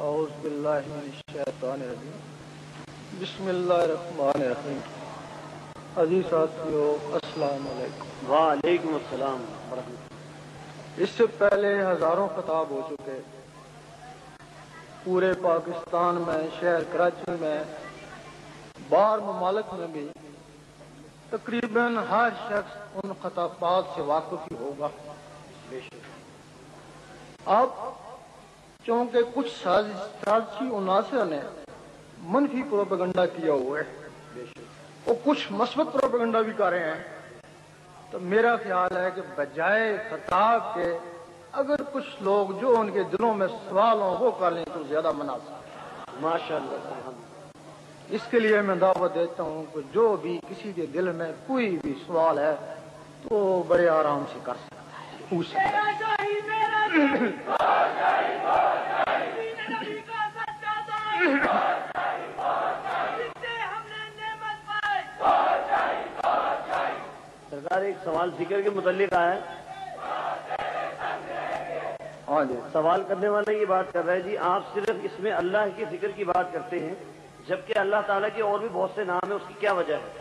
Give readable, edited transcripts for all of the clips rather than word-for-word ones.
اعوذ باللہ من الشیطان الرجیم بسم اللہ الرحمن الرحیم. عزیز ساتھیو السلام علیکم. وعلیکم السلام ورحمۃ. اس سے پہلے ہزاروں خطاب ہو چکے پورے پاکستان میں، شہر کراچی میں، باہر ممالک میں بھی تقریباً ہر شخص ان خطابات سے واقف ہی ہوگا. اب چونکہ کچھ سازشی عناصر نے منفی پروپیگنڈا کیا ہوا ہے اور کچھ مثبت پروپیگنڈا بھی کر رہے ہیں، تو میرا خیال ہے کہ بجائے خطاب کے اگر کچھ لوگ جو ان کے دلوں میں سوال ہوں وہ کر لیں تو زیادہ مناسب. ماشاءاللہ. اس کے لیے میں دعوت دیتا ہوں کہ جو بھی کسی کے دل میں کوئی بھی سوال ہے تو بڑے آرام سے کر سکتا ہے، پوچھ سکتا ہے. سرکار ایک سوال ذکر کے متعلق آیا ہے. ہاں جی. سوال کرنے والا یہ بات کر رہا ہے جی آپ صرف اس میں اللہ کے ذکر کی بات کرتے ہیں جبکہ اللہ تعالیٰ کے اور بھی بہت سے نام ہیں، اس کی کیا وجہ ہے؟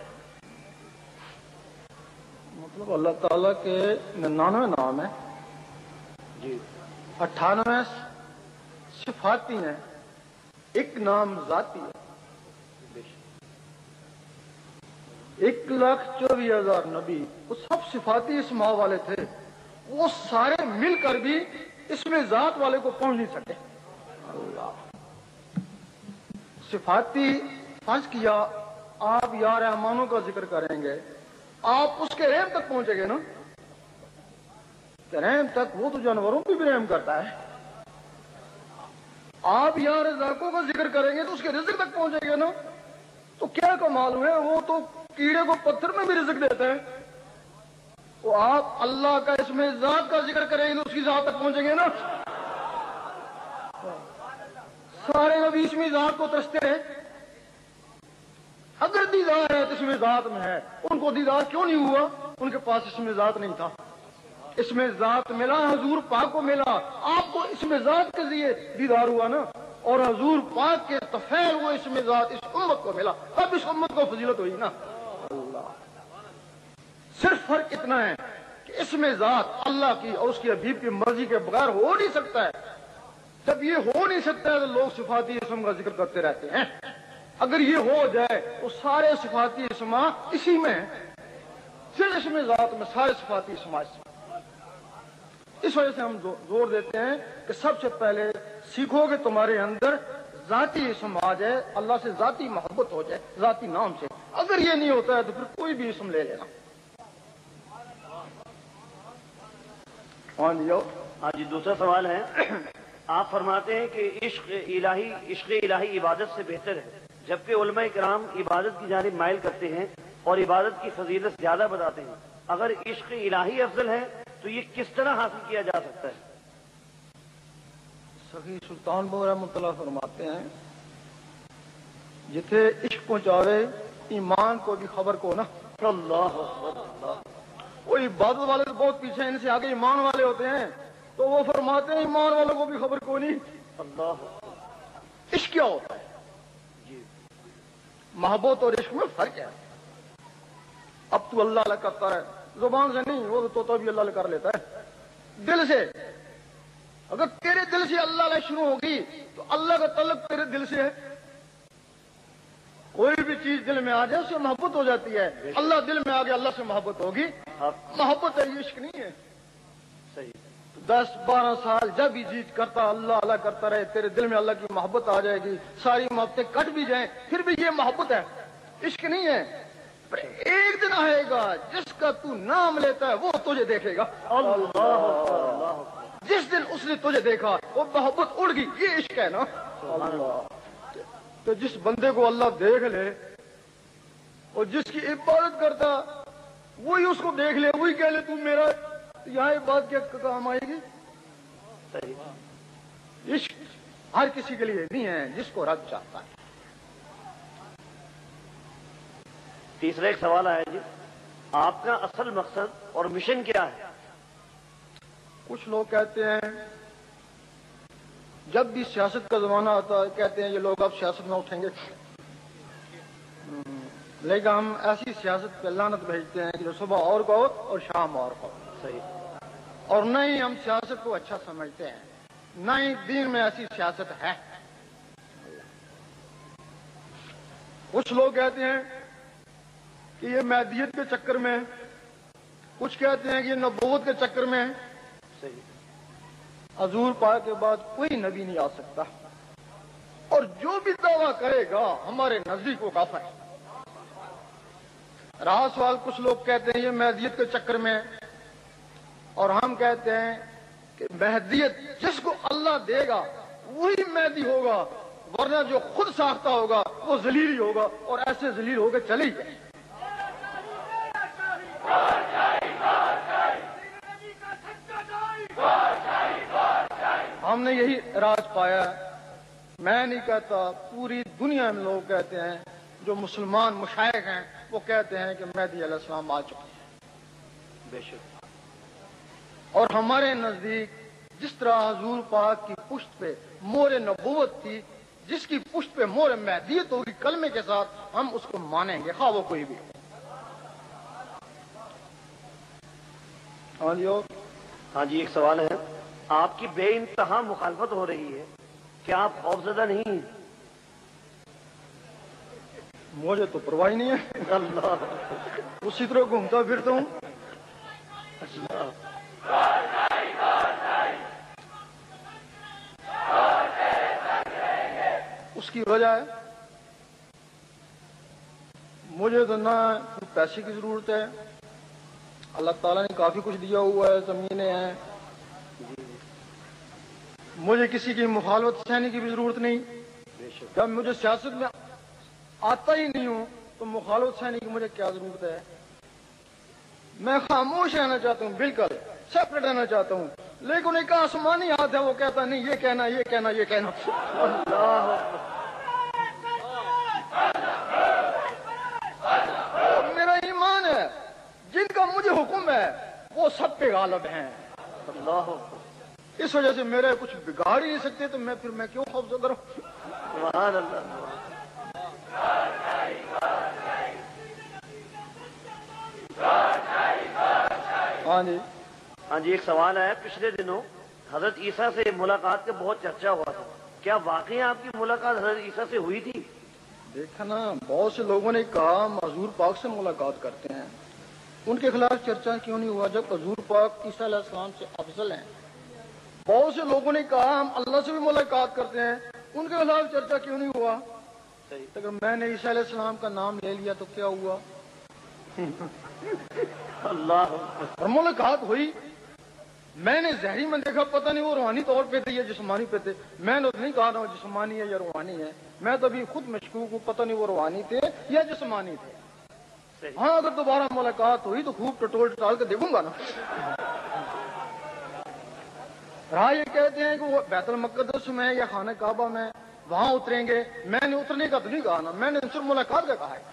مطلب اللہ تعالیٰ کے 99 نام ہیں جی. 98 صفاتی ہیں، ایک نام ذاتی ہے. 1,24,000 نبی وہ سب صفاتی اسماء والے تھے، وہ سارے مل کر بھی اس میں ذات والے کو پہنچ نہیں سکے. اللہ صفاتی فرض کیا آپ یا رحمانوں کا ذکر کریں گے، آپ اس کے رحم تک پہنچیں گے نا، کہ رحم تک وہ تو جانوروں پہ بھی رحم کرتا ہے. آپ یا رزاقوں کا ذکر کریں گے تو اس کے رزق تک پہنچیں گے نا. تو کیا کمال ہوئے، وہ تو کیڑے کو پتھر میں بھی رزق دیتے ہیں. تو آپ اللہ کا اس میں ذات کا ذکر کریں گے تو اس کی ذات تک پہنچیں گے نا. سارے نبی اس میں ذات کو ترستے ہیں. اگر دیدار ہے تو اس میں ذات میں ہے، ان کو دیدار کیوں نہیں ہوا؟ ان کے پاس اس میں ذات نہیں تھا. اس میں ذات ملا، حضور پاک کو ملا، آپ کو اس میں ذات کے ذریعے دیدار ہوا نا، اور حضور پاک کے تفیل وہ اس میں ذات اس امت کو ملا. اب اس امت کو فضیلت ہوئی نا. اللہ صرف فرق اتنا ہے کہ اس میں ذات اللہ کی اور اس کے حبیب کی مرضی کے بغیر ہو نہیں سکتا ہے. جب یہ ہو نہیں سکتا ہے تو لوگ صفاتی اسم کا ذکر کرتے رہتے ہیں. اگر یہ ہو جائے تو سارے صفاتی اسما اسی میں ہیں، صرف اس میں ذات میں سارے صفاتی اسما. اس وجہ سے ہم زور دیتے ہیں کہ سب سے پہلے سیکھو کہ تمہارے اندر ذاتی اسم آ جائے، اللہ سے ذاتی محبت ہو جائے ذاتی نام سے. اگر یہ نہیں ہوتا ہے تو پھر کوئی بھی اسم لے لینا. ہاں جی. دوسرا سوال ہے، آپ فرماتے ہیں کہ عشق الہی عبادت سے بہتر ہے، جبکہ علماء کرام عبادت کی جانب مائل کرتے ہیں اور عبادت کی فضیلت زیادہ بتاتے ہیں. اگر عشق الہی افضل ہے تو یہ کس طرح حاصل کیا جا سکتا ہے؟ سخی سلطان بہو رحمۃ اللہ فرماتے ہیں جتھے عشق پہنچاوے ایمان کو بھی خبر کو نا. اللہ وہ عبادت والے تو بہت پیچھے ہیں، ان سے آگے ایمان والے ہوتے ہیں، تو وہ فرماتے ہیں ایمان والوں کو بھی خبر کو نہیں. اللہ. عشق کیا ہوتا ہے؟ محبت اور عشق میں فرق ہے. اب تو اللہ اللہ کرتا ہے، زبان سے نہیں، وہ تو بھی اللہ اللہ کر لیتا ہے دل سے. اگر تیرے دل سے اللہ اللہ شروع ہوگی تو اللہ کا تعلق تیرے دل سے ہے. کوئی بھی چیز دل میں آ جائے اس سے محبت ہو جاتی ہے. اللہ دل میں آ گیا اللہ سے محبت ہوگی. محبت ہے، یہ عشق نہیں ہے. صحیح. 10-12 سال جب بھی جیت کرتا اللہ اللہ کرتا رہے، تیرے دل میں اللہ کی محبت آ جائے گی. ساری محبتیں کٹ بھی جائیں پھر بھی یہ محبت ہے، عشق نہیں ہے. پر ایک دن آئے گا جس کا تو نام لیتا ہے وہ تجھے دیکھے گا. اللہ. جس دن اس نے تجھے دیکھا وہ محبت اڑ گئی، یہ عشق ہے نا. اللہ. تو جس بندے کو اللہ دیکھ لے اور جس کی عبادت کرتا وہی اس کو دیکھ لے، وہی کہہ لے تو میرا، یہاں عبادت کیا کام آئے گی؟ عشق ہر کسی کے لیے نہیں ہے، جس کو رب چاہتا ہے. تیسرا ایک سوال آیا جی، آپ کا اصل مقصد اور مشن کیا ہے؟ کچھ لوگ کہتے ہیں جب بھی سیاست کا زمانہ آتا ہے کہتے ہیں یہ لوگ اب سیاست میں اٹھیں گے، لیکن ہم ایسی سیاست پہ لعنت بھیجتے ہیں کہ جو صبح اور کہو اور شام اور کہو. صحیح. اور نہ ہی ہم سیاست کو اچھا سمجھتے ہیں، نہ ہی دین میں ایسی سیاست ہے. کچھ لوگ کہتے ہیں کہ یہ مہدیت کے چکر میں، کچھ کہتے ہیں کہ یہ نبوت کے چکر میں. صحیح. حضور پاک کے بعد کوئی نبی نہیں آ سکتا، اور جو بھی دعویٰ کرے گا ہمارے نزدیک وہ کافر ہے. رہا سوال، کچھ لوگ کہتے ہیں یہ مہدیت کے چکر میں، اور ہم کہتے ہیں کہ مہدیت جس کو اللہ دے گا وہی مہدی ہوگا، ورنہ جو خود ساختہ ہوگا وہ ذلیل ہی ہوگا، اور ایسے ذلیل ہو کے چلے جائے. ہم نے یہی راز پایا ہے. میں نہیں کہتا، پوری دنیا میں لوگ کہتے ہیں، جو مسلمان مشائخ ہیں وہ کہتے ہیں کہ مہدی علیہ السلام آ چکے ہیں. بے شک. اور ہمارے نزدیک جس طرح حضور پاک کی پشت پہ مہر نبوت تھی، جس کی پشت پہ مہر مہدیت ہوگی کلمے کے ساتھ، ہم اس کو مانیں گے خواہ وہ کوئی بھی. ہاں جی. اور ہاں جی، ایک سوال ہے. آپ کی بے انتہا مخالفت ہو رہی ہے، کیا آپ خوفزدہ نہیں ہیں؟ مجھے تو پرواہ نہیں ہے، اللہ. اسی طرح گھومتا پھرتا ہوں. اس کی وجہ ہے مجھے تو نہ پیسے کی ضرورت ہے، اللہ تعالیٰ نے کافی کچھ دیا ہوا ہے، زمینیں ہیں. مجھے کسی کی مخالفت سہنے کی بھی ضرورت نہیں. جب مجھے سیاست میں آتا ہی نہیں ہوں تو مخالفت سہنے کی مجھے کیا ضرورت ہے. میں خاموش رہنا چاہتا ہوں، بالکل سیپریٹ رہنا چاہتا ہوں، لیکن ایک آسمانی ہاتھ ہے وہ کہتا نہیں یہ کہنا یہ کہنا یہ کہنا. میرا ایمان ہے جن کا مجھے حکم ہے وہ سب پہ غالب ہیں. اللہ. اس وجہ سے میرے کچھ بگاڑ ہی نہیں سکتے، تو میں کیوں خوفزدہ رہوں. سبحان اللہ. ہاں جی. ہاں جی، ایک سوال ہے. پچھلے دنوں حضرت عیسیٰ سے ملاقات کا بہت چرچا ہوا تھا، کیا واقعی آپ کی ملاقات حضرت عیسیٰ سے ہوئی تھی؟ دیکھا نا، بہت سے لوگوں نے کہا ہم حضور پاک سے ملاقات کرتے ہیں، ان کے خلاف چرچا کیوں نہیں ہوا جب حضور پاک عیسیٰ علیہ السلام سے افضل ہیں؟ بہت سے لوگوں نے کہا ہم اللہ سے بھی ملاقات کرتے ہیں، ان کے خلاف چرچا کیوں نہیں ہوا؟ اگر میں نے عیسیٰ علیہ السلام کا نام لے لیا تو کیا ہوا؟ اللہ. اور ملاقات ہوئی. میں نے ظاہری میں دیکھا، پتہ نہیں وہ روحانی طور پہ تھے یا جسمانی پہ تھے. میں نے نہیں کہا وہ جسمانی ہے یا روحانی ہے، میں تو ابھی خود مشکوک ہوں، پتہ نہیں وہ روحانی تھے یا جسمانی تھے. ہاں اگر دوبارہ ملاقات ہوئی تو خوب ٹٹول ٹال کے دیکھوں گا نا. رہا یہ کہتے ہیں کہ وہ بیت المقدس میں یا خانہ کعبہ میں وہاں اتریں گے، میں نے اترنے کا تو نہیں کہا نا، میں نے صرف ملاقات کا کہا ہے.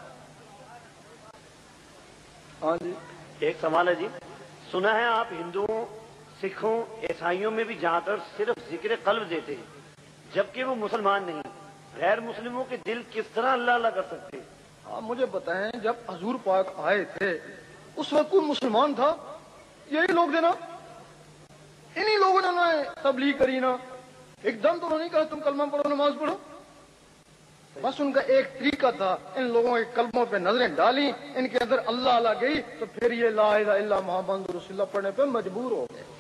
ہاں جی. ایک سوال ہے جی. سنا ہے آپ ہندوؤں، سکھوں، عیسائیوں میں بھی جا کر صرف ذکر قلب دیتے ہیں، جبکہ وہ مسلمان نہیں. غیر مسلموں کے دل کس طرح اللہ اللہ کر سکتے ہیں؟ آپ مجھے بتائیں، جب حضور پاک آئے تھے اس وقت کوئی مسلمان تھا؟ یہی لوگ تھے نا، انہی لوگوں نے انہیں تبلیغ کری نا. ایک دم تو انہوں نے کہا تم کلمہ پڑھو نماز پڑھو. بس ان کا ایک طریقہ تھا، ان لوگوں کے قلبوں پہ نظریں ڈالی، ان کے اندر اللہ اللہ گئی، تو پھر یہ لا الہ الا اللہ محمد رسول اللہ پڑھنے پہ مجبور ہو گئے.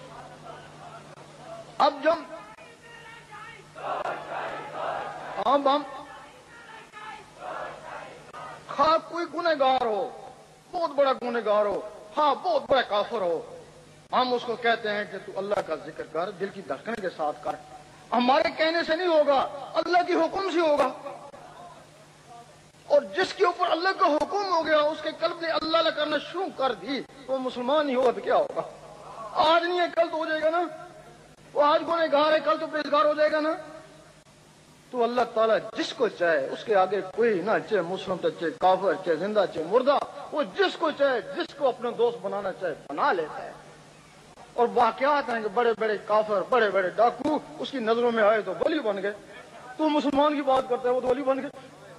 اب جب ہم خواہ کوئی گنہگار ہو، بہت بڑا گنہگار ہو، ہاں بہت بڑا کافر ہو، ہم اس کو کہتے ہیں کہ تو اللہ کا ذکر کر، دل کی دھڑکن کے ساتھ کر. ہمارے کہنے سے نہیں ہوگا، اللہ کی حکم سے ہوگا. اور جس کے اوپر اللہ کا حکم ہو گیا، اس کے قلب نے اللہ اللہ کرنا شروع کر دی، وہ مسلمان ہی ہوگا تو کیا ہوگا؟ آج نہیں ہے کل تو ہو جائے گا نا. وہ آج گنہگار ہے کل تو پرہیزگار ہو جائے گا نا. تو اللہ تعالیٰ جس کو چاہے، اس کے آگے کوئی نہ، چاہے مسلم چاہے کافر، چاہے زندہ چاہے مردہ، وہ جس کو چاہے، جس کو اپنا دوست بنانا چاہے بنا لیتا ہے. اور واقعات ہیں کہ بڑے بڑے کافر بڑے بڑے ڈاکو اس کی نظروں میں آئے تو ولی بن گئے. تو مسلمان کی بات کرتے ہیں وہ تو ولی بن گئے.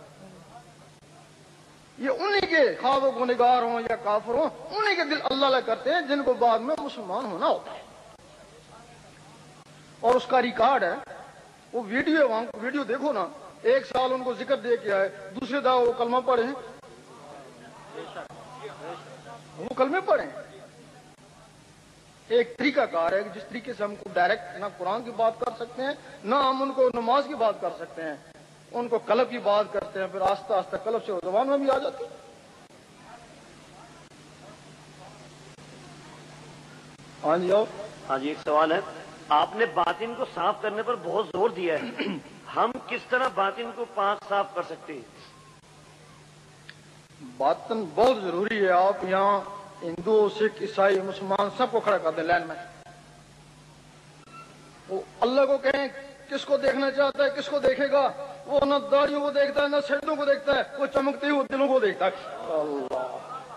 یہ انہی کے خواب و نگار ہوں یا کافر ہوں, انہی کے دل اللہ اللہ کرتے ہیں جن کو بعد میں مسلمان ہونا ہوتا ہے. اور اس کا ریکارڈ ہے, وہ ویڈیو دیکھو نا. 1 سال ان کو ذکر دے کے آئے, دوسرے دفعہ وہ کلمہ پڑھے, وہ کلمے پڑھے. ایک طریقہ کار ہے کہ جس طریقے سے ہم کو ڈائریکٹ نہ قرآن کی بات کر سکتے ہیں نہ ہم ان کو نماز کی بات کر سکتے ہیں. ان کو قلب کی بات کرتے ہیں, پھر آہستہ آہستہ قلب سے زبان میں بھی آ جاتی. ہاں جی آؤ. ہاں جی, ایک سوال ہے. آپ نے باطن کو صاف کرنے پر بہت زور دیا ہے, ہم کس طرح باطن کو پاک صاف کر سکتے ہیں؟ باطن بہت ضروری ہے. آپ یہاں ہندو سکھ عیسائی مسلمان سب کو کھڑا کر دیں لائن میں. وہ اللہ کو کہیں کس کو دیکھنا چاہتا ہے, کس کو دیکھے گا؟ وہ نہ داڑیوں کو دیکھتا ہے نہ سجدوں کو دیکھتا ہے, وہ چمکتے ہوئے دلوں کو دیکھتا ہے. اللہ,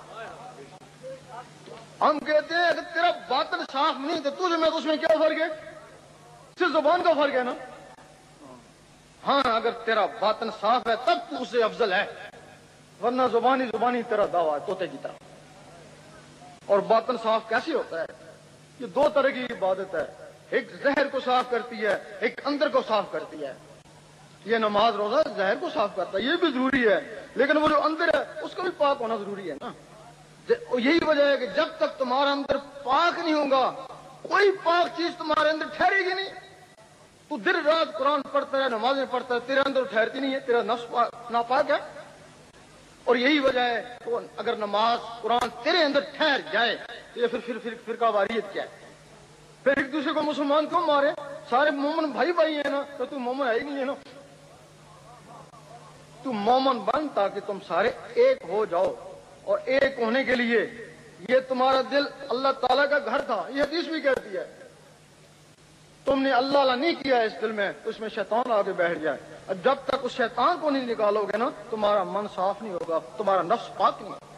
ہم کہتے ہیں اگر تیرا باطن صاف نہیں تو تجھ میں اس میں کیا فرق ہے؟ صرف زبان کا فرق ہے نا. ہاں, اگر تیرا باطن صاف ہے تب تو اس سے افضل ہے, ورنہ زبانی تیرا دعویٰ ہے طوطے کی طرح. اور باطن صاف کیسے ہوتا ہے؟ یہ 2 طرح کی عبادت ہے. ایک ظاہر کو صاف کرتی ہے, ایک اندر کو صاف کرتی ہے. یہ نماز روزہ ظاہر کو صاف کرتا ہے, یہ بھی ضروری ہے, لیکن وہ جو اندر ہے اس کا بھی پاک ہونا ضروری ہے نا. یہی وجہ ہے کہ جب تک تمہارا اندر پاک نہیں ہوگا کوئی پاک چیز تمہارے اندر ٹھہرے گی نہیں. تو دن رات قرآن پڑھتا ہے, نمازیں پڑھتا ہے, تیرے اندر ٹھہرتی نہیں ہے, تیرا نفس ناپاک ہے. اور یہی وجہ ہے تو اگر نماز قرآن تیرے اندر ٹھہر جائے تو یہ پھر فرقہ واریت کیا ہے؟ پھر ایک دوسرے کو مسلمان کیوں مارے؟ سارے مومن بھائی ہیں نا, تو مومن ہے ہی نہیں ہے نا. تو مومن بن تاکہ تم سارے ایک ہو جاؤ. اور ایک ہونے کے لیے یہ تمہارا دل اللہ تعالیٰ کا گھر تھا, یہ حدیث بھی کہتی ہے. تم نے اللہ نہیں کیا اس دل میں, اس میں شیطان آگے بیٹھ جائے. اور جب تک اس شیطان کو نہیں نکالو گے نا تمہارا من صاف نہیں ہوگا, تمہارا نفس پاک نہیں ہوگا.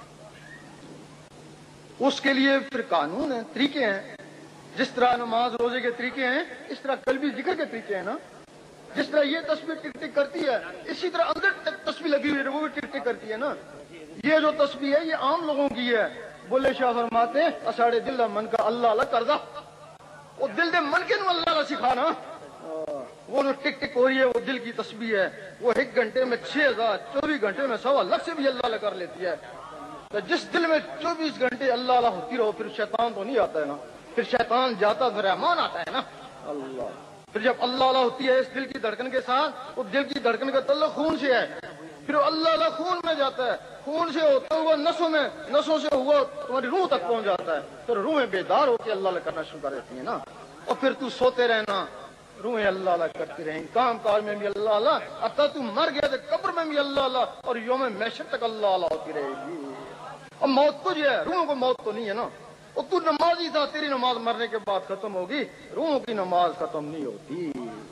اس کے لیے پھر قانون ہیں, طریقے ہیں. جس طرح نماز روزے کے طریقے ہیں اس طرح قلبی ذکر کے طریقے ہیں نا. جس طرح یہ تسبیح ٹک ٹک کرتی ہے اسی طرح اندر تسبیح لگی ہوئی ہے وہ بھی ٹک ٹک کرتی ہے نا. یہ جو تسبیح ہے یہ عام لوگوں کی ہے. بولے شاہ فرماتے ہیں اساڑے دل من کا اللہ اللہ کردہ, وہ دل دے من کے نو اللہ اللہ سکھانا. وہ جو ٹک ٹک ہو رہی ہے وہ دل کی تسبیح ہے. وہ 1 گھنٹے میں 6000, 24 گھنٹے میں 1.25 لاکھ سے بھی اللہ اللہ کر لیتی ہے. تو جس دل میں 24 گھنٹے اللہ اللہ ہوتی رہو پھر شیطان تو نہیں آتا ہے نا, پھر شیطان جاتا تو رحمان آتا ہے نا. اللہ, پھر جب اللہ اللہ ہوتی ہے اس دل کی دھڑکن کے ساتھ, وہ دل کی دھڑکن کا تعلق خون سے ہے, پھر اللہ اللہ خون میں جاتا ہے, خون سے ہوتا ہوا نسوں میں, نسوں سے ہوا تمہاری روح تک پہنچ جاتا ہے. پھر روحیں بیدار ہو کے اللہ اللہ کرنا شروع کر دیتی ہیں نا. اور پھر تو سوتے رہنا, روحیں اللہ اللہ کرتی رہیں, کام کاج میں بھی اللہ اللہ, اب تو مر گیا تو قبر میں بھی اللہ اللہ, اور یوم محشر تک اللہ اللہ ہوتی رہے گی. اب موت تجھ ہے, روحوں کو موت تو نہیں ہے نا. اور تو نمازی تھا, تیری نماز مرنے کے بعد ختم ہوگی, روحوں کی نماز ختم نہیں ہوتی.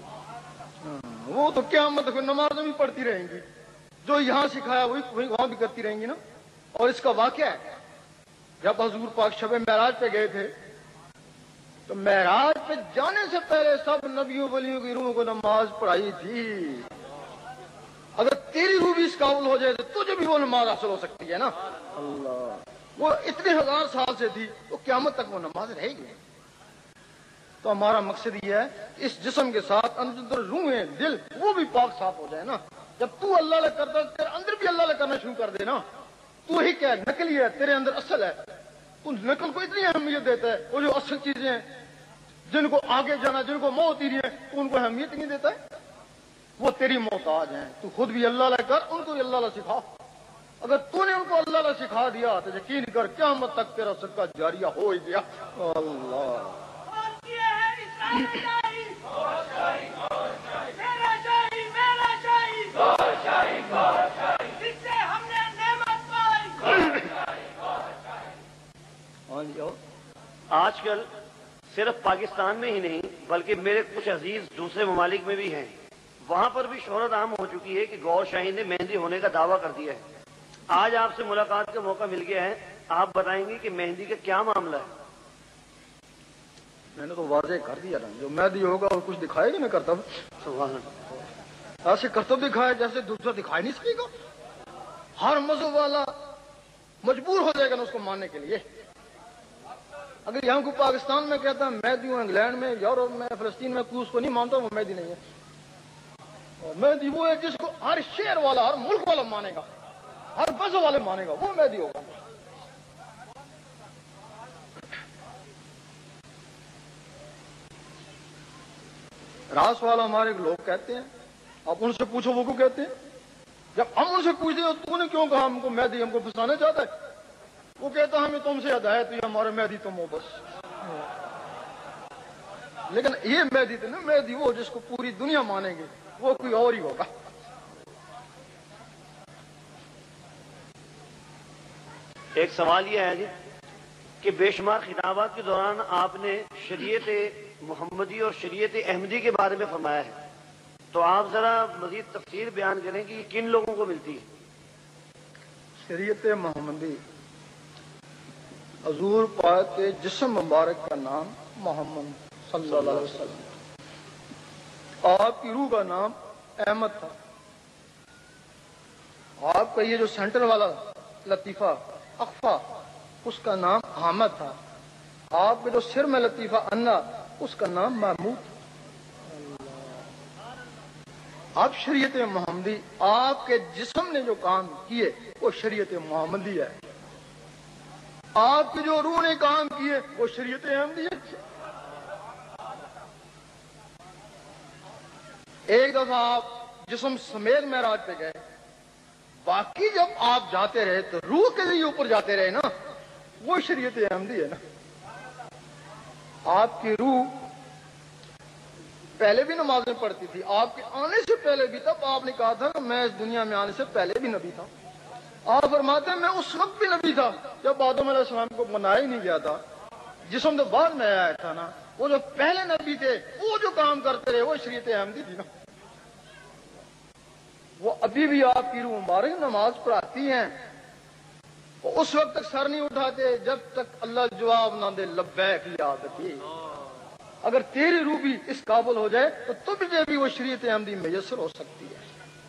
وہ تو قیامت تک نماز بھی پڑھتی رہیں گی, جو یہاں سکھایا وہی وہاں بھی کرتی رہیں گی نا. اور اس کا واقعہ ہے جب حضور پاک شب معراج پہ گئے تھے تو معراج پہ جانے سے پہلے سب نبیوں ولیوں کی روحوں کو نماز پڑھائی تھی. اگر تیری روح بھی اس قابل ہو جائے تو تجھے بھی وہ نماز حاصل ہو سکتی ہے نا. اللہ, وہ اتنے 1000 سال سے تھی تو قیامت تک وہ نماز رہے گی. تو ہمارا مقصد یہ ہے اس جسم کے ساتھ اندر روحیں دل وہ بھی پاک صاف ہو جائے نا. جب تو اللہ اللہ کرتا ہے تیرے اندر بھی اللہ اللہ کرنا شروع کر دے نا. تو ہی کیا ہے, نقلی ہے, تیرے اندر اصل ہے. تو نقل کو اتنی اہمیت دیتا ہے, وہ جو اصل چیزیں ہیں جن کو آگے جانا, جن کو موت ہی نہیں ہے تو ان کو اہمیت نہیں دیتا ہے. وہ تیری محتاج ہیں, تو خود بھی اللہ اللہ کر, ان کو بھی اللہ اللہ سکھا. اگر تو نے ان کو اللہ اللہ سکھا دیا تو یقین کر قیامت تک تیرا صدقہ جاریہ ہو ہی گیا. اللہ آج کل صرف پاکستان میں ہی نہیں بلکہ میرے کچھ عزیز دوسرے ممالک میں بھی ہیں, وہاں پر بھی شہرت عام ہو چکی ہے کہ گور شاہین نے مہندی ہونے کا دعویٰ کر دیا ہے. آج آپ سے ملاقات کا موقع مل گیا ہے, آپ بتائیں گے کہ مہندی کا کیا معاملہ ہے؟ میں نے تو واضح کر دیا نا، جو مہدی ہوگا اور کچھ دکھائے گا نا کرتب، ایسے کرتب دکھائے جیسے دوسرا دکھائی نہیں سکے گا. ہر مذہب والا مجبور ہو جائے گا نا اس کو ماننے کے لیے. اگر یہاں کو پاکستان میں کہتا ہے مہدی ہوں، انگلینڈ میں، یورپ میں، فلسطین میں، کوئی اس کو نہیں مانتا، وہ مہدی نہیں ہے. اور مہدی وہ ہے جس کو ہر شہر والا، ہر ملک والا مانے گا، ہر مذہب والے مانے گا، وہ مہدی ہوگا. راس والا ہمارے لوگ کہتے ہیں، آپ ان سے پوچھو وہ کو کہتے ہیں. جب ہم ان سے پوچھتے ہیں تو نے کیوں کہا ہم کو مہدی ہم کو پھنسانا چاہتا ہے؟ وہ کہتا ہے ہمیں تم سے ہدایت ہوئی، ہمارے مہدی تم ہو بس. لیکن یہ مہدی تو نا، مہدی وہ جس کو پوری دنیا مانے گی، وہ کوئی اور ہی ہوگا. ایک سوال یہ ہے جی کہ بے شمار خطابات کے دوران آپ نے شریعت محمدی اور شریعت احمدی کے بارے میں فرمایا ہے، تو آپ ذرا مزید تفصیل بیان کریں کہ یہ کن لوگوں کو ملتی ہے؟ شریعت محمدی حضور پاک کے جسم مبارک کا نام محمد صلی اللہ علیہ وسلم، آپ کی روح کا نام احمد تھا. آپ کا یہ جو سینٹر والا لطیفہ اخفا، اس کا نام حامد تھا. آپ کے جو سر میں لطیفہ انا، اس کا نام محمود تھا. آپ شریعت محمدی، آپ کے جسم نے جو کام کیے وہ شریعت محمدی ہے. آپ کی جو روح نے کام کیے وہ شریعت احمدی ہے. ایک دفعہ آپ جسم سمیت معراج پہ گئے، باقی جب آپ جاتے رہے تو روح کے لیے اوپر جاتے رہے نا، وہ شریعت احمدی ہے نا. آپ کی روح پہلے بھی نمازیں پڑھتی تھی، آپ کے آنے سے پہلے بھی. تب آپ نے کہا تھا کہ میں اس دنیا میں آنے سے پہلے بھی نبی تھا. آپ فرماتے ہیں میں اس وقت بھی نبی تھا جب آدم علیہ السلام کو بنایا ہی نہیں گیا تھا. جسم تو بعد میں آیا تھا نا. وہ جو پہلے نبی تھے وہ جو کام کرتے رہے وہ شریعت احمدی تھی نا. وہ ابھی بھی آپ کی روح مبارک نماز پڑھاتی ہیں. وہ اس وقت تک سر نہیں اٹھاتے جب تک اللہ جواب نہ دے لبیک یا عبدی. اگر تیری روح بھی اس قابل ہو جائے تو تجھے بھی وہ شریعت احمدی میسر ہو سکتی ہے.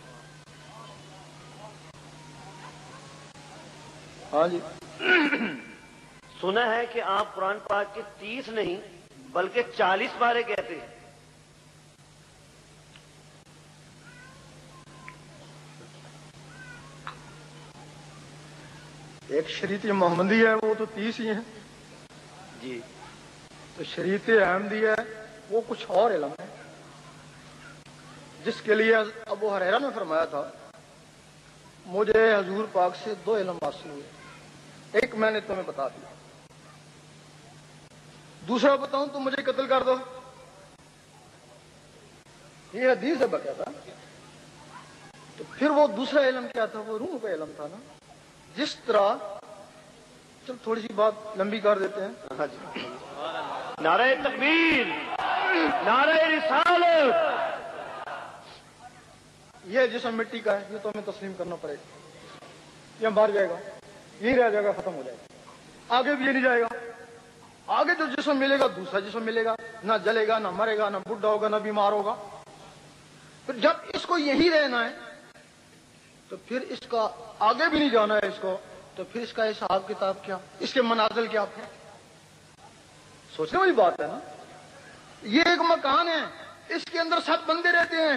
ہاں جی. سنا ہے کہ آپ قرآن پاک کے 30 نہیں بلکہ 40 پارے کہتے ہیں. ایک شریعت محمدی ہے وہ تو 30 ہی ہیں جی. تو شریعت احمدی ہے وہ کچھ اور علم ہے جس کے لیے ابو ہریرہ نے فرمایا تھا مجھے حضور پاک سے 2 علم حاصل ہوئے. ایک میں نے تمہیں بتا دیا، دوسرا بتاؤں تو مجھے قتل کر دو. یہ حدیث ہے باقاعدہ. تو پھر وہ دوسرا علم کیا تھا؟ وہ روح کا علم تھا نا. جس طرح چل تھوڑی سی بات لمبی کر دیتے ہیں. ہاں جی. نعرہ تکبیر، نعرہ رسالت. یہ جسم مٹی کا ہے، یہ تو ہمیں تسلیم کرنا پڑے گا. یہ مر جائے گا، یہی رہ جائے گا، ختم ہو جائے گا. آگے بھی یہ نہیں جائے گا. آگے جو جسم ملے گا دوسرا جسم ملے گا، نہ جلے گا، نہ مرے گا، نہ بڈھا ہوگا، نہ بیمار ہوگا. پھر جب اس کو یہی رہنا ہے تو پھر اس کا آگے بھی نہیں جانا ہے اس کو، تو پھر اس کا حساب کتاب کیا، اس کے منازل کیا؟ سوچنے والی بات ہے نا. یہ ایک مکان ہے، اس کے اندر 7 بندے رہتے ہیں.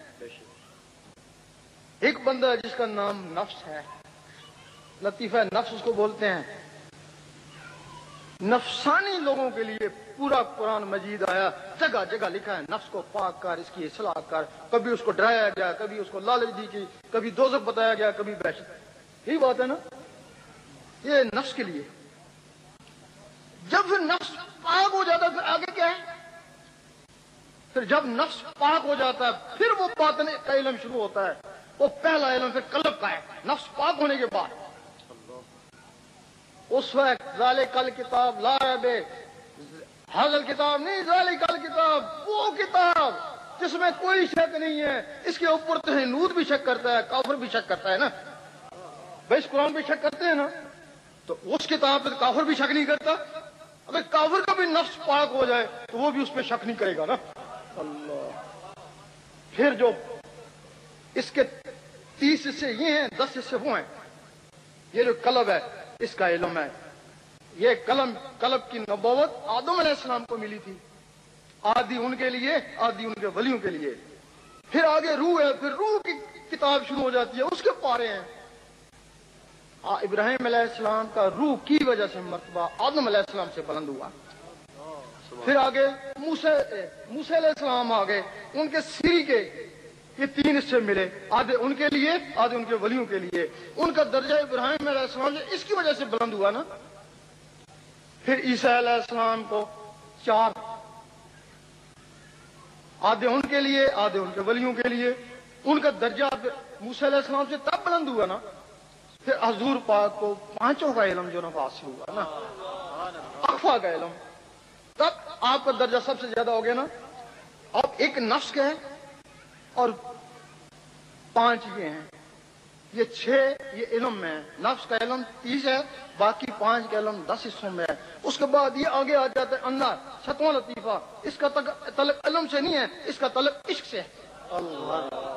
ایک بندہ جس کا نام نفس ہے، لطیفہ نفس اس کو بولتے ہیں. نفسانی لوگوں کے لیے پورا قرآن مجید آیا، جگہ جگہ لکھا ہے نفس کو پاک کر، اس کی اصلاح کر. کبھی اس کو ڈرایا گیا، کبھی اس کو لالچ دی گئی، کبھی دوزخ بتایا گیا، کبھی بہشت. یہی بات ہے نا. یہ نفس کے لیے. جب پھر نفس پاک ہو جاتا ہے پھر آگے کیا ہے؟ پھر جب نفس پاک ہو جاتا ہے پھر وہ باطن کا علم شروع ہوتا ہے. وہ پہلا علم پھر قلب کا ہے. نفس پاک ہونے کے بعد اس وقت ذالک الکتاب لا ریب، حاضل کتاب نہیں، ذالک الکتاب وہ کتاب جس میں کوئی شک نہیں ہے. اس کے اوپر تو نود بھی شک کرتا ہے، کافر بھی شک کرتا ہے نا. بھائی اس قرآن پہ شک کرتے ہیں نا، تو اس کتاب پہ کافر بھی شک نہیں کرتا. اگر کافر کا بھی نفس پاک ہو جائے تو وہ بھی اس پہ شک نہیں کرے گا نا. اللہ. پھر جو اس کے 30 حصے یہ ہیں، 10 حصے وہ ہیں. یہ جو قلب ہے اس کا علم ہے. یہ قلب کی نبوت آدم علیہ السلام کو ملی تھی، آدھی ان کے لیے آدھی ان کے ولیوں کے لیے. پھر آگے روح ہے، پھر روح کی کتاب شروع ہو جاتی ہے، اس کے پارے ہیں. ابراہیم علیہ السلام کا روح کی وجہ سے مرتبہ آدم علیہ السلام سے بلند ہوا. پھر آگے موسیٰ علیہ السلام آگے، ان کے سری کے یہ 3 حصے ملے، آدھے ان کے لیے آدھے ان کے ولیوں کے لیے. ان کا درجہ ابراہیم علیہ السلام سے اس کی وجہ سے بلند ہوا نا. پھر عیسیٰ علیہ السلام کو 4، آدھے ان کے لیے آدھے ان کے ولیوں کے لیے. ان کا درجہ موسیٰ علیہ السلام سے تب بلند ہوا نا. پھر حضور پاک کو 5 کا علم جو نا حاصل ہوا نا، اخفا کا علم، تب آپ کا درجہ سب سے زیادہ ہو گیا نا. اب ایک نفس کا ہے اور 5 یہ ہیں، یہ 6 یہ علم میں ہے. نفس کا علم 30 ہے، باقی 5 کا علم 10 حصوں میں ہے. اس کے بعد یہ آگے آ جاتا ہے اندر 7واں لطیفہ. اس کا تعلق علم سے نہیں ہے، اس کا تعلق عشق سے ہے. اللہ.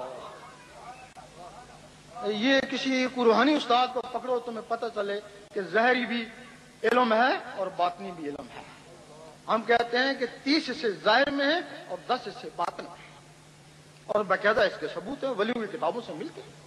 یہ کسی روحانی استاد کو پکڑو تمہیں پتہ چلے کہ ظاہری بھی علم ہے اور باطنی بھی علم ہے. ہم کہتے ہیں کہ 30 حصے ظاہر میں ہیں اور 10 حصے باطن میں ہیں، اور باقاعدہ اس کے ثبوت ہیں، ولیوں کی کتابوں سے ملتے ہیں.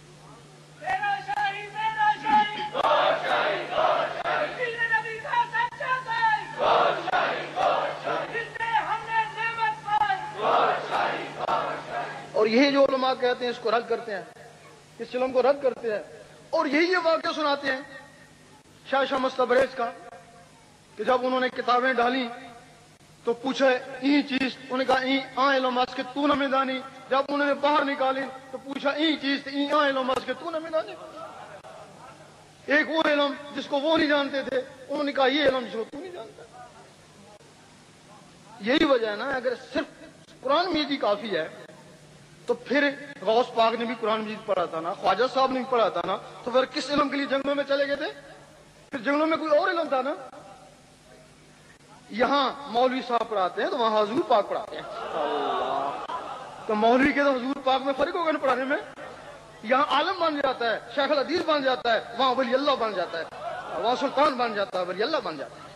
اور یہی جو علماء کہتے ہیں اس کو رد کرتے ہیں، اس علم کو رد کرتے ہیں، اور یہی یہ واقعہ سناتے ہیں شاہ شمس تبریز کا کہ جب انہوں نے کتابیں ڈالی تو پوچھے این چیز، انہوں نے کہا این علم اس کے تو نہ میں دانی. جب انہوں نے باہر نکالی تو پوچھا این چیز این علم اس کے تو نہ میں دانی. ایک وہ علم جس کو وہ نہیں جانتے تھے، انہوں نے کہا یہ علم جس کو تو نہیں جانتا. یہی وجہ ہے نا، اگر صرف قرآن مجید ہی کافی ہے تو پھر غوث پاک نے بھی قرآن مجید پڑھا تھا نا، خواجہ صاحب نے بھی پڑھا تھا نا، تو پھر کس علم کے لیے جنگلوں میں چلے گئے تھے؟ پھر جنگلوں میں کوئی اور علم تھا نا. یہاں مولوی صاحب پڑھاتے ہیں تو وہاں حضور پاک پڑھاتے ہیں. تو مولوی کے تو حضور پاک میں فرق ہوگا نا پڑھانے میں. یہاں عالم بن جاتا ہے، شیخ الحدیث بن جاتا ہے، وہاں ولی اللہ بن جاتا ہے، وہاں سلطان بن جاتا ہے، ولی اللہ بن جاتا ہے.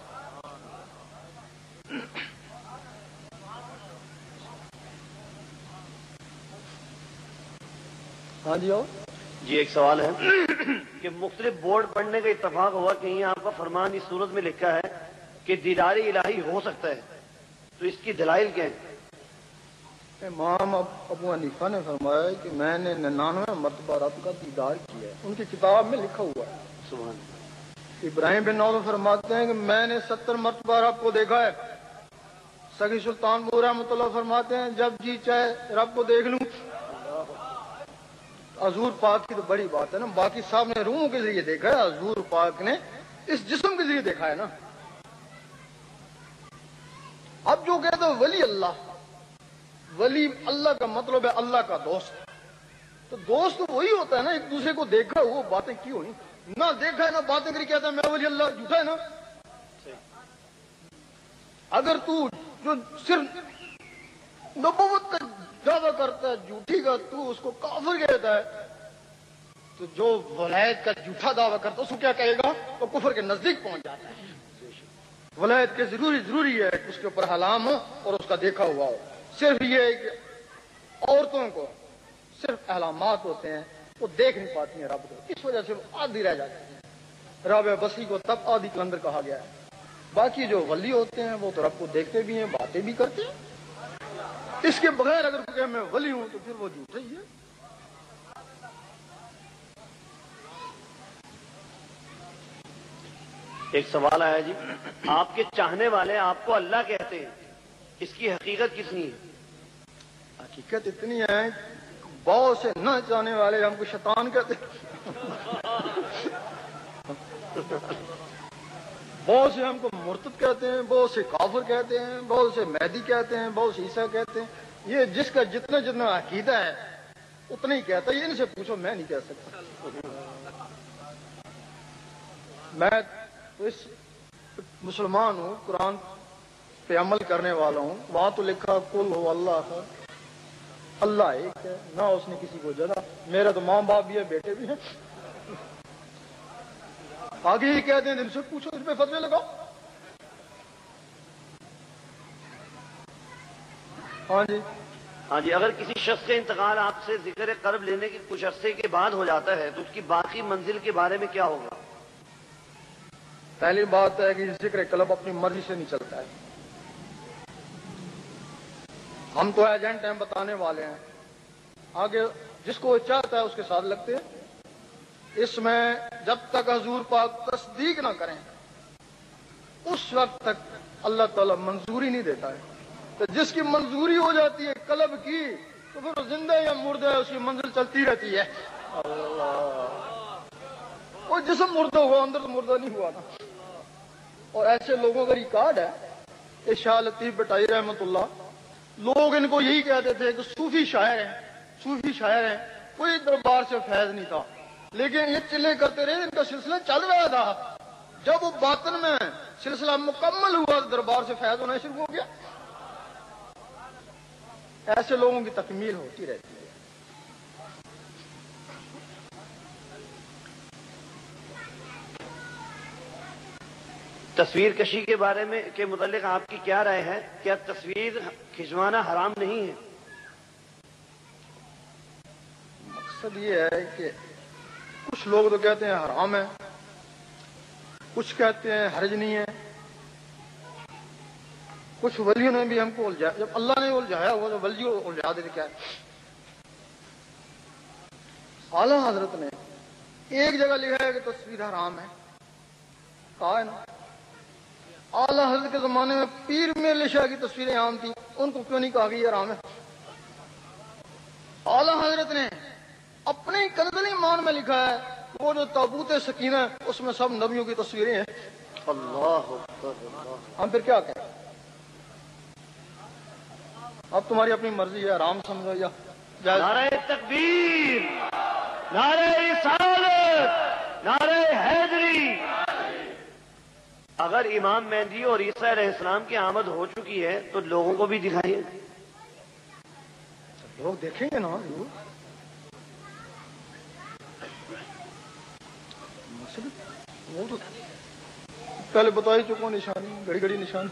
ہاں جی. اور جی ایک سوال ہے کہ مختلف بورڈ پڑھنے کا اتفاق ہوا کہ یہاں آپ کا فرمان اس صورت میں لکھا ہے کہ دیدار الہی ہو سکتا ہے، تو اس کی دلائل کیا ہے؟ امام ابو حنیفہ نے فرمایا کہ میں نے 99 مرتبہ رب کا دیدار کیا ہے، ان کی کتاب میں لکھا ہوا ہے. سبحان. ابراہیم بن نوح فرماتے ہیں کہ میں نے 70 مرتبہ رب کو دیکھا ہے. سگی سلطان بو رحمۃ اللہ فرماتے ہیں جب جی چاہے رب کو دیکھ لوں. حضور پاک کی تو بڑی بات ہے نا، باقی صاحب نے روحوں کے ذریعے دیکھا ہے، حضور پاک نے اس جسم کے ذریعے دیکھا ہے نا. اب جو کہتے ہیں ولی اللہ، ولی اللہ کا مطلب ہے اللہ کا دوست. تو دوست وہی ہوتا ہے نا ایک دوسرے کو دیکھا وہ باتیں کی ہونی، نہ دیکھا ہے نہ باتیں کری کہتا ہے میں ولی اللہ، جھوٹا ہے نا. اگر تو جو صرف نبوت کا دعویٰ کرتا ہے جھوٹی کا، تو اس کو کافر کہتا ہے. تو جو ولایت کا جھوٹا دعویٰ کرتا ہے اس کو کیا کہے گا؟ وہ کفر کے نزدیک پہنچ جاتا ہے. ولایت کے ضروری ہے کہ اس کے اوپر حلام ہو اور اس کا دیکھا ہوا ہو. صرف یہ ہے کہ عورتوں کو صرف احلامات ہوتے ہیں، وہ دیکھ نہیں پاتی ہیں رب کو، اس وجہ سے وہ آدھی رہ جاتی ہیں. رابعہ بصری کو تب آدھی کلندر کہا گیا ہے. باقی جو ولی ہوتے ہیں وہ تو رب کو دیکھتے بھی ہیں، باتیں بھی کرتے ہیں. اس کے بغیر اگر کوئی کہ میں ولی ہوں تو پھر وہ جھوٹا ہی ہے. ایک سوال آیا جی، آپ کے چاہنے والے آپ کو اللہ کہتے ہیں، اس کی حقیقت کتنی ہے؟ حقیقت اتنی ہے بہت سے نہ چاہنے والے ہم کو شیطان کہتے ہیں، بہت سے ہم کو مرتد کہتے ہیں، بہت سے کافر کہتے ہیں، بہت سے مہدی کہتے ہیں، بہت سے عیسیٰ کہتے ہیں. یہ جس کا جتنا عقیدہ ہے اتنا ہی کہتا ہے. ان سے پوچھو، میں نہیں کہہ سکتا. میں تو اس مسلمان ہوں، قرآن پہ عمل کرنے والا ہوں، وہاں تو لکھا کل ہو اللہ اللہ ایک ہے، نہ اس نے کسی کو جدا۔ میرے تو ماں باپ بھی ہے، بیٹے بھی ہیں، آگے ہی کہتے ہیں ان سے پوچھو، اس پہ فتوے لگاؤ۔ ہاں جی ہاں جی، اگر کسی شخص کا انتقال آپ سے ذکر قرب لینے کے کچھ عرصے کے بعد ہو جاتا ہے تو اس کی باقی منزل کے بارے میں کیا ہوگا؟ پہلی بات ہے کہ ذکر قلب اپنی مرضی سے نہیں چلتا ہے، ہم تو ایجنٹ ہیں، بتانے والے ہیں، آگے جس کو چاہتا ہے اس کے ساتھ لگتے ہیں۔ اس میں جب تک حضور پاک تصدیق نہ کریں اس وقت تک اللہ تعالیٰ منظوری نہیں دیتا ہے۔ تو جس کی منظوری ہو جاتی ہے قلب کی تو پھر زندہ یا مردہ ہے، اس کی منزل چلتی رہتی ہے۔ وہ جسم مردہ ہوا، اندر تو مردہ نہیں ہوا نا۔ اور ایسے لوگوں کا ریکارڈ ہے، شاہ لطیف بٹائی رحمت اللہ، لوگ ان کو یہی کہتے تھے کہ صوفی شاعر ہیں، صوفی شاعر ہیں، کوئی دربار سے فیض نہیں تھا، لیکن یہ چلے کرتے رہے، ان کا سلسلہ چل رہا تھا۔ جب وہ باطن میں سلسلہ مکمل ہوا تو دربار سے فیض ہونا شروع ہو گیا۔ ایسے لوگوں کی تکمیل ہوتی رہتی ہے۔ تصویر کشی کے بارے میں کے متعلق آپ کی کیا رائے ہے؟ کیا تصویر کھنچوانا حرام نہیں ہے؟ مقصد یہ ہے کہ کچھ لوگ تو کہتے ہیں حرام ہے، کچھ کہتے ہیں حرج نہیں ہے، کچھ ولیوں نے بھی ہم کو الجھایا۔ جب اللہ نے الجھایا ہوا تو ولیوں کو الجھا دیتے کیا ہے؟ اعلیٰ حضرت نے ایک جگہ لکھا ہے کہ تصویر حرام ہے، کہا ہے نا۔ اعلیٰ حضرت کے زمانے میں پیر میرے شاہ کی تصویریں عام تھیں، ان کو کیوں نہیں کہا کہ یہ حرام ہے؟ اعلیٰ حضرت نے اپنے کنزل ایمان میں لکھا ہے کہ وہ جو تابوت سکینہ ہے اس میں سب نبیوں کی تصویریں ہیں۔ اللہ ہم پھر کیا کہیں؟ اب تمہاری اپنی مرضی ہے، حرام سمجھو یا جائز۔ نعرہ تکبیر، نعرہ رسالت، نعرہ حیدری۔ اگر امام مہدی اور عیسیٰ علیہ السلام کی آمد ہو چکی ہے تو لوگوں کو بھی دکھائیے۔ لوگ دیکھیں گے نا، وہ تو پہلے بتائی چکو نشانی، گھڑی گھڑی نشانی۔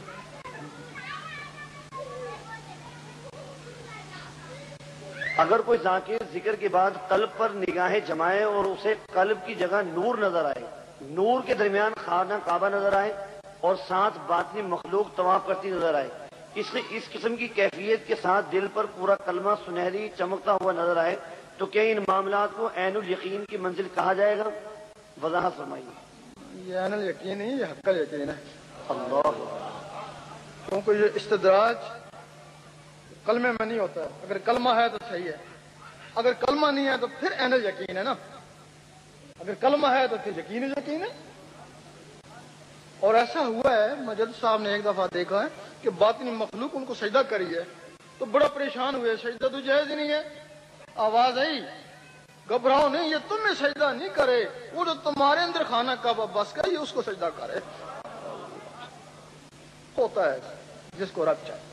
اگر کوئی ذاکر ذکر کے بعد قلب پر نگاہیں جمائے اور اسے قلب کی جگہ نور نظر آئے، نور کے درمیان خانہ کعبہ نظر آئے اور ساتھ باطنی مخلوق طواف کرتی نظر آئے، اس قسم کی کیفیت کے ساتھ دل پر پورا کلمہ سنہری چمکتا ہوا نظر آئے تو کیا ان معاملات کو عین الیقین کی منزل کہا جائے گا؟ وضاحت فرمائیے۔ یہ عین الیقین نہیں، یہ حق الیقین ہے۔ اللہ، کیونکہ یہ استدراج کلمے میں نہیں ہوتا ہے۔ اگر کلمہ ہے تو صحیح ہے، اگر کلمہ نہیں ہے تو پھر عین الیقین ہے نا۔ اگر کلمہ ہے تو پھر یقین یقین ہے۔ اور ایسا ہوا ہے، مجد صاحب نے ایک دفعہ دیکھا ہے کہ باطنی مخلوق ان کو سجدہ کری ہے تو بڑا پریشان ہوئے، سجدہ تو جائز ہی نہیں ہے۔ آواز آئی، گھبراؤ نہیں، یہ تمہیں سجدہ نہیں کرے، وہ جو تمہارے اندر خانہ کعبہ بس کا یہ اس کو سجدہ کرے۔ ہوتا ہے جس کو رب چاہے۔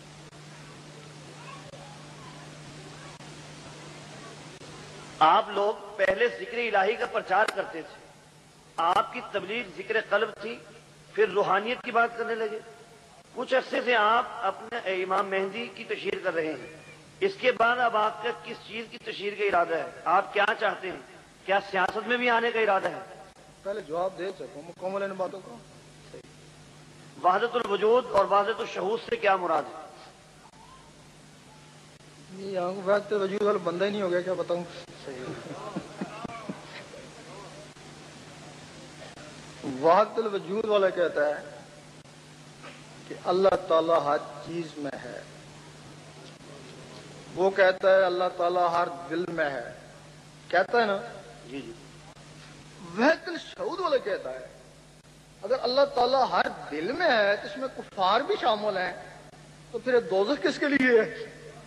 آپ لوگ پہلے ذکر الہی کا پرچار کرتے تھے، آپ کی تبلیغ ذکر قلب تھی، پھر روحانیت کی بات کرنے لگے۔ کچھ عرصے سے آپ اپنے امام مہدی کی تشہیر کر رہے ہیں، اس کے بعد اب آپ کا کس چیز کی تشہیر کا ارادہ ہے؟ آپ کیا چاہتے ہیں؟ کیا سیاست میں بھی آنے کا ارادہ ہے؟ پہلے جواب دے سکوں مکمل ان باتوں کا۔ وحدت الوجود اور وحدت الشہود سے کیا مراد ہے؟ یہ وقت وجود والا بندہ ہی نہیں ہو گیا، کیا بتاؤں۔ وحدت الوجود والا کہتا ہے کہ اللہ تعالیٰ ہر چیز میں ہے، وہ کہتا ہے اللہ تعالیٰ ہر دل میں ہے، کہتا ہے نا۔ جی جی۔ وحدت الشہود والا کہتا ہے اگر اللہ تعالیٰ ہر دل میں ہے تو اس میں کفار بھی شامل ہیں، تو پھر دوزخ کس کے لیے ہے؟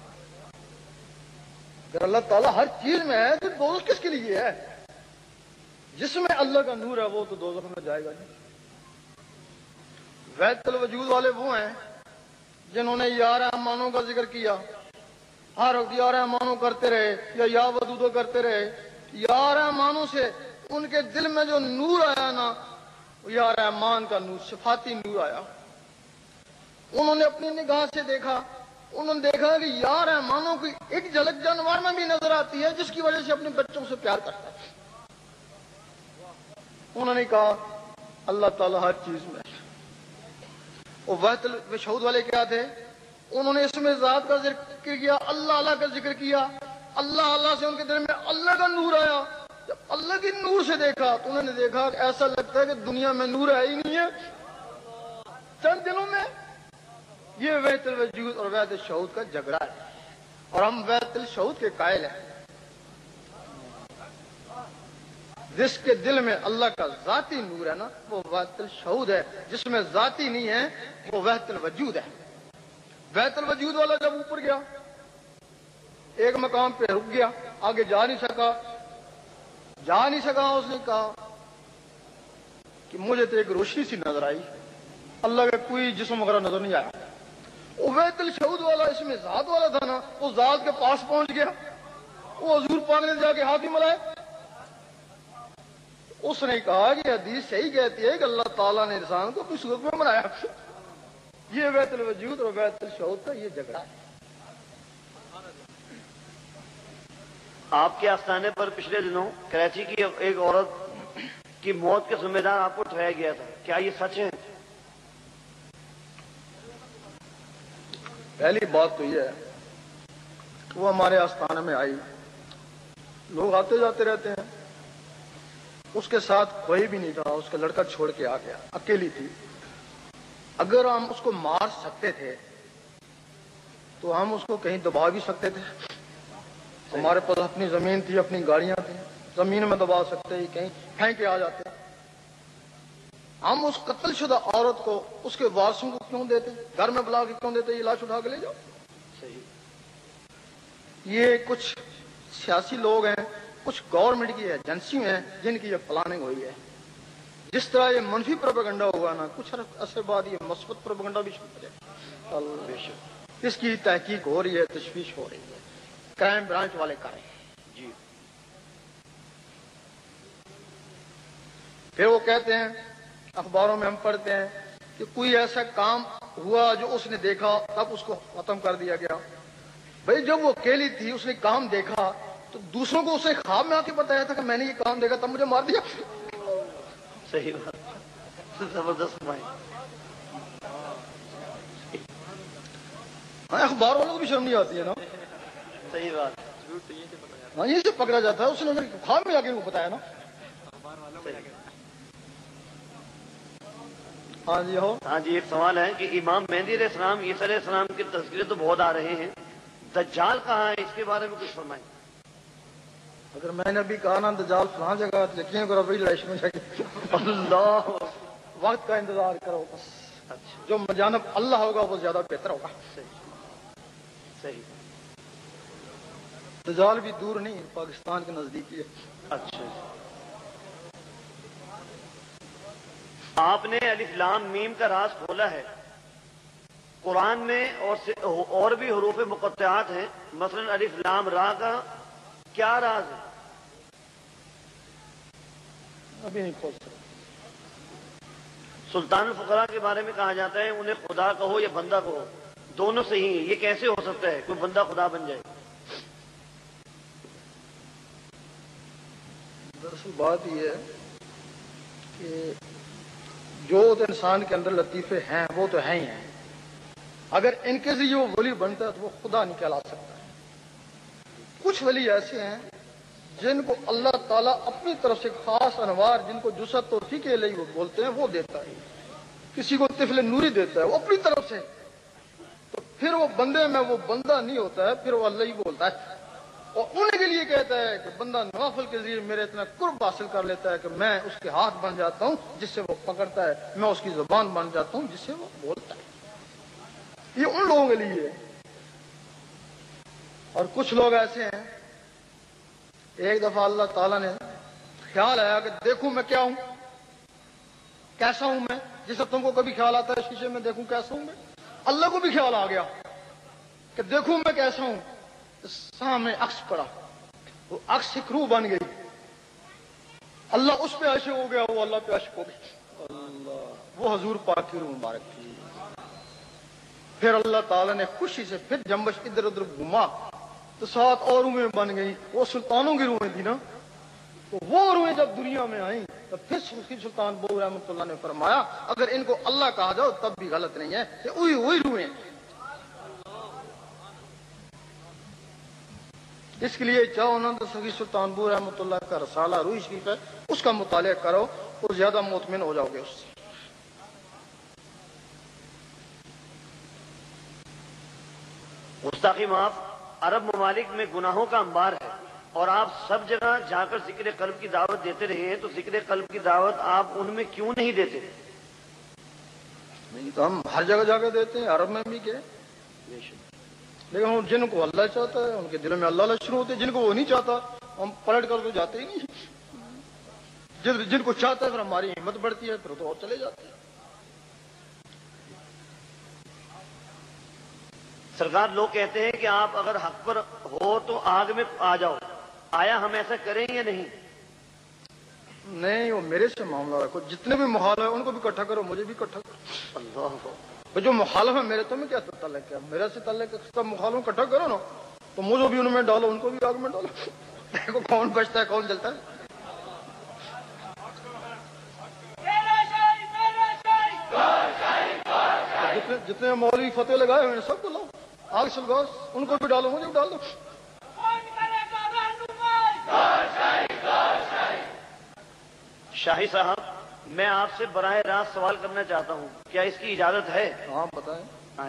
اگر اللہ تعالیٰ ہر چیز میں ہے تو دوزخ کس کے لیے ہے؟ جس میں اللہ کا نور ہے وہ تو دوزخ میں جائے گا نہیں۔ وحدت الوجود والے وہ ہیں جنہوں نے یا رحمانوں کا ذکر کیا، ہر وقت یا رحمانوں کرتے رہے یا ودودو کرتے رہے. یا رحمانوں سے ان کے دل میں جو نور آیا نا، یا رحمان کا نور، صفاتی نور آیا. انہوں نے اپنی نگاہ سے دیکھا، انہوں نے دیکھا کہ یا رحمانوں کی ایک جھلک جانور میں بھی نظر آتی ہے جس کی وجہ سے اپنے بچوں سے پیار کرتا ہے. انہوں نے کہا اللہ تعالیٰ ہر چیز میں. وہ وحدت الوجود والے کیا تھے؟ انہوں نے اس میں ذات کا ذکر کیا، اللہ اللہ کا ذکر کیا. اللہ اللہ سے ان کے دل میں اللہ کا نور آیا. جب اللہ کی نور سے دیکھا تو انہوں نے دیکھا کہ ایسا لگتا ہے کہ دنیا میں نور ہے ہی نہیں ہے چند دلوں میں. یہ وحدت الوجود اور وحدت الشہود کا جھگڑا ہے، اور ہم وحدت الشہود کے قائل ہیں. جس کے دل میں اللہ کا ذاتی نور ہے نا، وہ وحدت الشہود ہے. جس میں ذاتی نہیں ہے وہ وحدت الوجود ہے. وحدت الوجود والا جب اوپر گیا، ایک مقام پہ رک گیا، آگے جا نہیں سکا. اس نے کہا کہ مجھے تو ایک روشنی سی نظر آئی، اللہ کا کوئی جسم وغیرہ نظر نہیں آیا. وہ وحدت الشہود والا اس میں ذات والا تھا نا، وہ ذات کے پاس پہنچ گیا. وہ حضور پاک نے جا کے ہاتھ ہی ملائے. اس نے کہا کہ حدیث صحیح کہتی ہے کہ اللہ تعالیٰ نے انسان کو اپنی صورت میں بنایا. یہ وحدت الوجود اور وحدت الشہود کا یہ جھگڑا ہے. آپ کے آستانے پر پچھلے دنوں کراچی کی ایک عورت کی موت کے ذمہ دار آپ کو ٹھہرایا گیا تھا، کیا یہ سچ ہے؟ پہلی بات تو یہ ہے کہ وہ ہمارے آستانے میں آئی، لوگ آتے جاتے رہتے ہیں. اس کے ساتھ کوئی بھی نہیں تھا، اس کا لڑکا چھوڑ کے آ گیا، اکیلی تھی. اگر ہم اس کو مار سکتے تھے تو ہم اس کو کہیں دبا بھی سکتے تھے. ہمارے پاس اپنی زمین تھی، اپنی گاڑیاں تھیں، زمین میں دبا سکتے ہی، کہیں پھینک کے آ جاتے. ہم اس قتل شدہ عورت کو اس کے وارثوں کو کیوں دیتے؟ گھر میں بلا کے کیوں دیتے؟ یہ لاش اٹھا کے لے جاؤ. یہ کچھ سیاسی لوگ ہیں، کچھ گورنمنٹ کی ایجنسی ہیں جن کی یہ پلاننگ ہوئی ہے. جس طرح یہ منفی پروپیگنڈا ہوا نا، کچھ عرصے بعد یہ مثبت پروپیگنڈا بھی شروع ہو جائے. اس کی تحقیق ہو رہی ہے، تشویش ہو رہی ہے، کرائم برانچ والے کر رہے ہیں. جی. پھر وہ کہتے ہیں، اخباروں میں ہم پڑھتے ہیں کہ کوئی ایسا کام ہوا جو اس نے دیکھا تب اس کو ختم کر دیا گیا. بھائی جب وہ اکیلی تھی، اس نے کام دیکھا تو دوسروں کو اسے خواب میں آ کے بتایا تھا کہ میں نے یہ کام دیکھا تب مجھے مار دیا. صحیح بات، زبردست بھائی. اخبار والوں کو بھی شرم نہیں آتی ہے نا. صحیح بات. ہاں، یہ سے پکڑا جاتا ہے، اس نے خواب میں آ کے بتایا نا. ہاں جی ہو. ہاں جی، ایک سوال ہے کہ امام مہدی علیہ السلام، عیسیٰ علیہ السلام کے تذکرے تو بہت آ رہے ہیں، دجال کہاں ہے؟ اس کے بارے میں کچھ فرمائیں. اگر میں نے ابھی کہا نا دجال فلاں جگہ، تو یقین کرو بڑی لڑائی شروع ہو جائے گی. اللہ، وقت کا انتظار کرو بس. اچھا، جو جانب اللہ ہوگا وہ زیادہ بہتر ہوگا. صحیح. دجال بھی دور نہیں، پاکستان کے نزدیک ہی ہے. اچھا، آپ نے الف لام میم کا راز کھولا ہے. قرآن میں اور بھی حروف مقطعات ہیں، مثلا الف لام را کا کیا راز ہے؟ ابھی نہیں کھول سکتا. سلطان الفقراء کے بارے میں کہا جاتا ہے انہیں خدا کہو یا بندہ کہو، دونوں صحیح ہیں. یہ کیسے ہو سکتا ہے کوئی بندہ خدا بن جائے؟ دراصل بات یہ ہے کہ جو انسان کے اندر لطیفے ہیں وہ تو ہیں ہی ہیں. اگر ان کے ذریعے وہ ولی بنتا ہے تو وہ خدا نہیں کہلا سکتا ہے. کچھ ولی ایسے ہیں جن کو اللہ تعالیٰ اپنی طرف سے خاص انوار، جن کو جسد توفیق الہی وہ بولتے ہیں، وہ دیتا ہے. کسی کو طفل نوری دیتا ہے وہ اپنی طرف سے، تو پھر وہ بندے میں وہ بندہ نہیں ہوتا ہے، پھر وہ اللہ ہی بولتا ہے. اور ان کے لیے کہتا ہے کہ بندہ نوافل کے ذریعے میرے اتنا قرب حاصل کر لیتا ہے کہ میں اس کے ہاتھ بن جاتا ہوں جس سے وہ پکڑتا ہے، میں اس کی زبان بن جاتا ہوں جس سے وہ بولتا ہے. یہ ان لوگوں کے لیے ہے. اور کچھ لوگ ایسے ہیں، ایک دفعہ اللہ تعالیٰ نے خیال آیا کہ دیکھوں میں کیا ہوں، کیسا ہوں میں، جیسے تم کو کبھی خیال آتا ہے شیشے میں دیکھوں کیسا ہوں میں، اللہ کو بھی خیال آ گیا کہ دیکھوں میں کیسا ہوں. سامنے عکس پڑا، وہ عکس ایک روح بن گئی. اللہ اس پہ عاشق ہو گیا، وہ اللہ پہ عاشق ہو گیا. اللہ، وہ حضور پاک کی روح مبارک تھی. پھر اللہ تعالیٰ نے خوشی سے پھر جنبش ادھر ادھر گھما تو 7 اور روحیں بن گئی. وہ سلطانوں کی روحیں تھی نا، تو وہ روحیں جب دنیا میں آئیں تو پھر سلطان بہو رحمۃ اللہ نے فرمایا اگر ان کو اللہ کہا جاؤ تب بھی غلط نہیں ہے، کہ وہی روحیں. اس کے لیے جاؤ نند سگی سلطان بہو رحمۃ اللہ کا رسالہ روح شریف ہے، اس کا مطالعہ کرو اور زیادہ مطمئن ہو جاؤ گے اس سے. گستاخی معاف، عرب ممالک میں گناہوں کا انبار ہے اور آپ سب جگہ جا کر ذکر قلب کی دعوت دیتے رہے ہیں، تو ذکر قلب کی دعوت آپ ان میں کیوں نہیں دیتے؟ نہیں تو ہم ہر جگہ جا کے دیتے ہیں، عرب میں بھی گئے. لیکن جن کو اللہ چاہتا ہے ان کے دلوں میں اللہ شروع ہوتے ہیں، جن کو وہ نہیں چاہتا ہم پلٹ کر تو جاتے ہی نہیں. جن کو چاہتا ہے پھر ہماری ہمت بڑھتی ہے، پھر تو اور چلے جاتے ہیں. سرکار لوگ کہتے ہیں کہ آپ اگر حق پر ہو تو آگ میں آ جاؤ، آیا ہم ایسا کریں یا نہیں؟ نہیں، وہ میرے سے معاملہ رکھو. جتنے بھی مخالف ہیں ان کو بھی اکٹھا کرو، مجھے بھی اکٹھا کرو. اللہ، جو مخالف ہے میرے تمہیں کیا تعلق ہے؟ میرے سے تعلق ہے، سب مخالف اکٹھا کرو نا، تو مجھے بھی ان میں ڈالو، ان کو بھی آگ میں ڈالو. دیکھو کون بچتا ہے کون جلتا ہے. جتنے مولوی فتح لگائے ہوئے ہیں سب کو لاؤ، آگ سلگاؤ، ان کو بھی ڈالو، مجھے بھی ڈال دو. شاہی صاحب، میں آپ سے براہ راست سوال کرنا چاہتا ہوں، کیا اس کی اجازت ہے؟ ہاں بتائیں.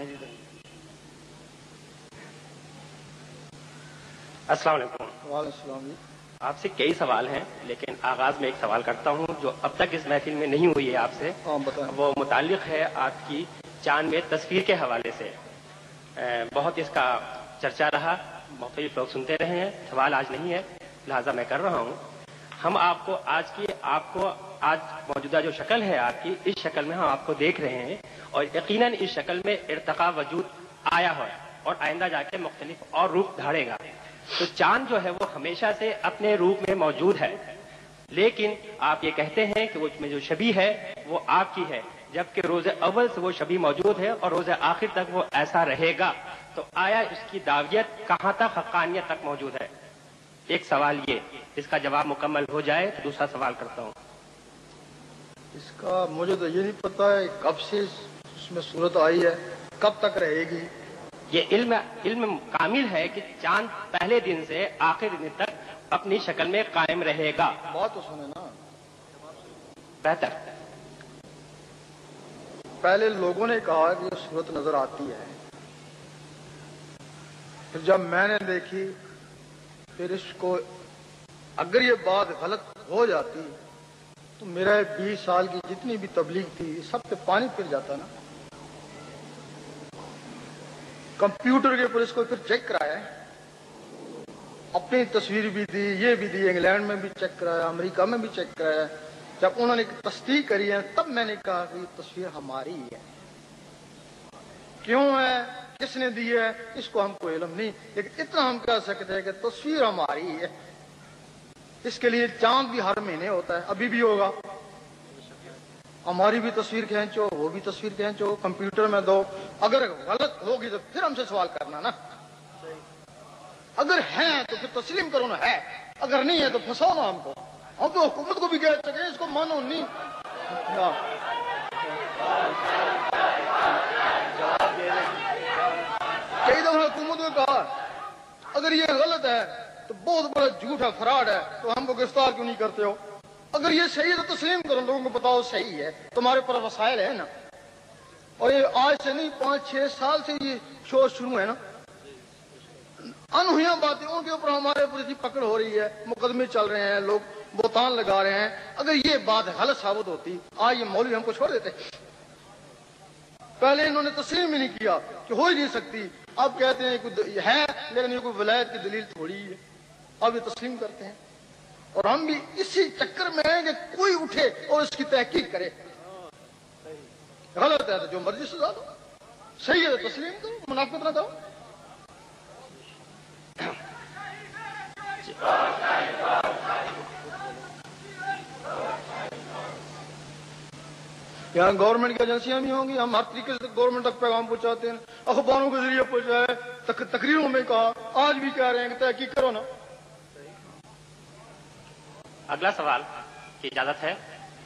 السلام علیکم. وعلیکم السلام. جی آپ سے کئی سوال ہیں، لیکن آغاز میں ایک سوال کرتا ہوں جو اب تک اس محفل میں نہیں ہوئی ہے آپ سے. ہاں بتائیں. وہ متعلق ہے آپ کی چاند میں تصویر کے حوالے سے. بہت اس کا چرچا رہا، مختلف لوگ سنتے رہے ہیں. سوال آج نہیں ہے، لہذا میں کر رہا ہوں. ہم آپ کو آج موجودہ جو شکل ہے آپ کی، اس شکل میں ہم آپ کو دیکھ رہے ہیں اور یقیناً اس شکل میں ارتقا وجود آیا ہے اور آئندہ جا کے مختلف اور روپ دھاڑے گا. تو چاند جو ہے وہ ہمیشہ سے اپنے روپ میں موجود ہے، لیکن آپ یہ کہتے ہیں کہ اس میں جو شبیہ ہے وہ آپ کی ہے، جبکہ روز اول سے وہ شبیہ موجود ہے اور روز آخر تک وہ ایسا رہے گا. تو آیا اس کی دعویت کہاں تک، حقانیت تک موجود ہے؟ ایک سوال یہ، اس کا جواب مکمل ہو جائے تو دوسرا سوال کرتا ہوں. اس کا مجھے تو یہ نہیں پتا ہے کب سے اس میں صورت آئی ہے، کب تک رہے گی. یہ علم کامل ہے کہ چاند پہلے دن سے آخر دن تک اپنی شکل میں قائم رہے گا. بات تو سنے نا. بہتر. پہلے لوگوں نے کہا کہ یہ صورت نظر آتی ہے، پھر جب میں نے دیکھی، پھر اس کو اگر یہ بات غلط ہو جاتی تو میرا 20 سال کی جتنی بھی تبلیغ تھی سب پہ پانی پھر جاتا نا. کمپیوٹر کے اوپر اس کو پھر چیک کرایا، اپنی تصویر بھی دی، یہ بھی دی، انگلینڈ میں بھی چیک کرایا، امریکہ میں بھی چیک کرایا. جب انہوں نے تصدیق کری ہے تب میں نے کہا کہ یہ تصویر ہماری ہے. کیوں ہے، کس نے دی ہے، اس کو ہم کو علم نہیں، لیکن اتنا ہم کہہ سکتے ہیں کہ تصویر ہماری ہے. اس کے لیے چاند بھی ہر مہینے ہوتا ہے، ابھی بھی ہوگا. ہماری بھی تصویر کھینچو، وہ بھی تصویر کھینچو، کمپیوٹر میں دو. اگر غلط ہوگی تو پھر ہم سے سوال کرنا نا. اگر ہے تو پھر تسلیم کرو نا ہے، اگر نہیں ہے تو پھنساؤ نا ہم کو. ہم تو حکومت کو بھی کہہ سکیں اس کو مانو نہیں. کئی دفعہ حکومت نے کہا اگر یہ غلط ہے تو بہت بڑا جھوٹ ہے، فراڈ ہے، تو ہم کو گرفتار کیوں نہیں کرتے ہو؟ اگر یہ صحیح ہے تو تسلیم کرو، لوگوں کو بتاؤ صحیح ہے، تمہارے پر وسائل ہے نا. اور یہ آج سے نہیں 5-6 سال سے یہ شور شروع ہے نا. انہویاں باتیں ان کے اوپر ہمارے اوپر پکڑ ہو رہی ہے، مقدمے چل رہے ہیں، لوگ بہتان لگا رہے ہیں. اگر یہ بات غلط ثابت ہوتی آج یہ مولوی ہم کو چھوڑ دیتے. پہلے انہوں نے تسلیم ہی نہیں کیا کہ ہو ہی نہیں سکتی. اب کہتے ہیں کہ ہے لیکن یہ کوئی ولایت کی دلیل تھوڑی ہے. اب یہ تسلیم کرتے ہیں اور ہم بھی اسی چکر میں ہیں کہ کوئی اٹھے اور اس کی تحقیق کرے. غلط ہے تو جو مرضی سزا دو، صحیح ہے تو تسلیم کرو، منافقت نہ کرو. یہاں گورنمنٹ کی ایجنسیاں بھی ہوں گی، ہم ہر طریقے سے گورنمنٹ تک پیغام پہنچاتے ہیں، اخباروں کے ذریعے پہنچائے، تقریروں میں کہا، آج بھی کہہ رہے ہیں کہ تحقیق کرو نا. اگلا سوال کی اجازت ہے.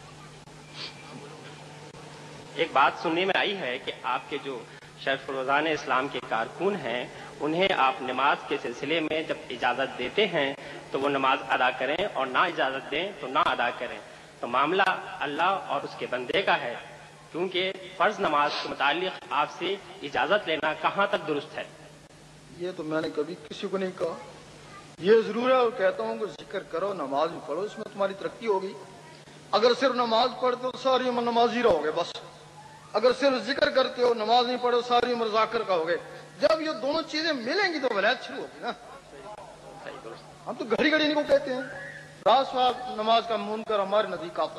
ایک بات سننے میں آئی ہے کہ آپ کے جو سرفروزان اسلام کے کارکن ہیں انہیں آپ نماز کے سلسلے میں جب اجازت دیتے ہیں تو وہ نماز ادا کریں اور نہ اجازت دیں تو نہ ادا کریں. تو معاملہ اللہ اور اس کے بندے کا ہے، کیونکہ فرض نماز کے متعلق آپ سے اجازت لینا کہاں تک درست ہے؟ یہ تو میں نے کبھی کسی کو نہیں کہا. یہ ضرور ہے اور کہتا ہوں کہ ذکر کرو، نماز بھی پڑھو، اس میں تمہاری ترقی ہوگی. اگر صرف نماز پڑھتے ہو ساری عمر نمازی رہو گے بس. اگر صرف ذکر کرتے ہو، نماز نہیں پڑھو، ساری عمر ذاکر کا ہوگے. جب یہ دونوں چیزیں ملیں گی تو ولایت شروع ہوگی نا. ہم تو گھڑی گھڑی ان کو کہتے ہیں راس نماز کا منکر ہمارے نزدیک کافر.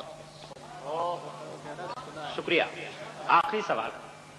شکریہ. آخری سوال.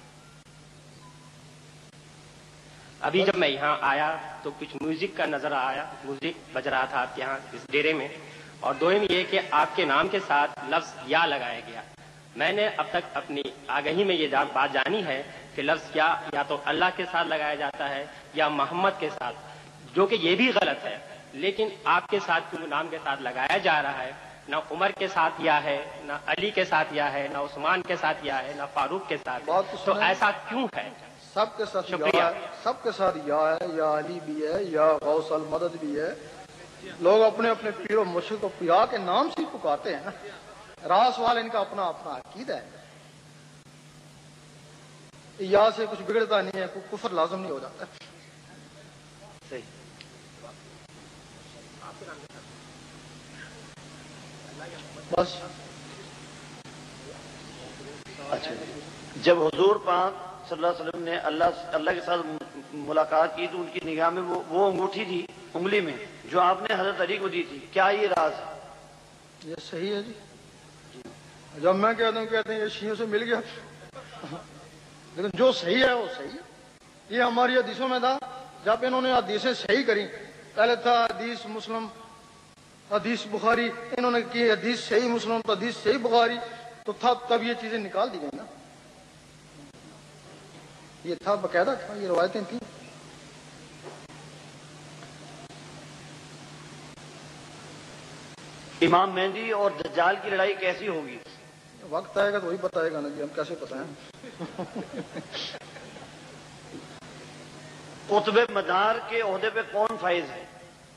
ابھی جب میں یہاں آیا تو کچھ میوزک کا نظر آیا، میوزک بج رہا تھا آپ کے یہاں اس ڈیرے میں، اور دوم یہ کہ آپ کے نام کے ساتھ لفظ یا لگایا گیا. میں نے اب تک اپنی آگہی میں یہ بات جانی ہے کہ لفظ یا تو اللہ کے ساتھ لگایا جاتا ہے یا محمد کے ساتھ، جو کہ یہ بھی غلط ہے. لیکن آپ کے ساتھ کیوں نام کے ساتھ لگایا جا رہا ہے؟ نہ عمر کے ساتھ یا ہے، نہ علی کے ساتھ یا ہے، نہ عثمان کے ساتھ یا ہے، نہ فاروق کے ساتھ ہے. تو ایسا کیوں ہے؟ سب کے ساتھ شکریہ. سب کے ساتھ یا ہے، یا علی بھی ہے، یا غوث المدد بھی ہے. لوگ اپنے اپنے پیر و مرشد کو پیا کے نام سے پکارتے ہیں نا. راس والے ان کا اپنا اپنا عقیدہ ہے. یا سے کچھ بگڑتا نہیں ہے، کوئی کفر لازم نہیں ہو جاتا. صحیح. بس. اچھا، جب حضور پاک صلی اللہ علیہ وسلم نے اللہ کے ساتھ ملاقات کی تو ان کی نگاہ میں وہ انگوٹھی تھی انگلی میں جو آپ نے حضرت علی کو دی تھی، کیا یہ راز ہے؟ یہ صحیح ہے جی. جب میں کہتا ہوں کہتے ہیں یہ شیعوں سے مل گیا، لیکن جو صحیح ہے وہ صحیح ہے. یہ ہماری حدیثوں میں تھا. جب انہوں نے حدیثیں صحیح کریں، پہلے تھا حدیث مسلم، حدیث بخاری، انہوں نے کی حدیث صحیح مسلم تو حدیث صحیح بخاری، تو تب یہ چیزیں نکال دی گئی نا. یہ تھا باقاعدہ تھا، یہ روایتیں تھیں. امام مہدی اور دجال کی لڑائی کیسی ہوگی؟ وقت آئے گا تو وہی بتائے گا نا جی، ہم کیسے بتائیں. قطب مدار کے عہدے پہ کون فائز ہے؟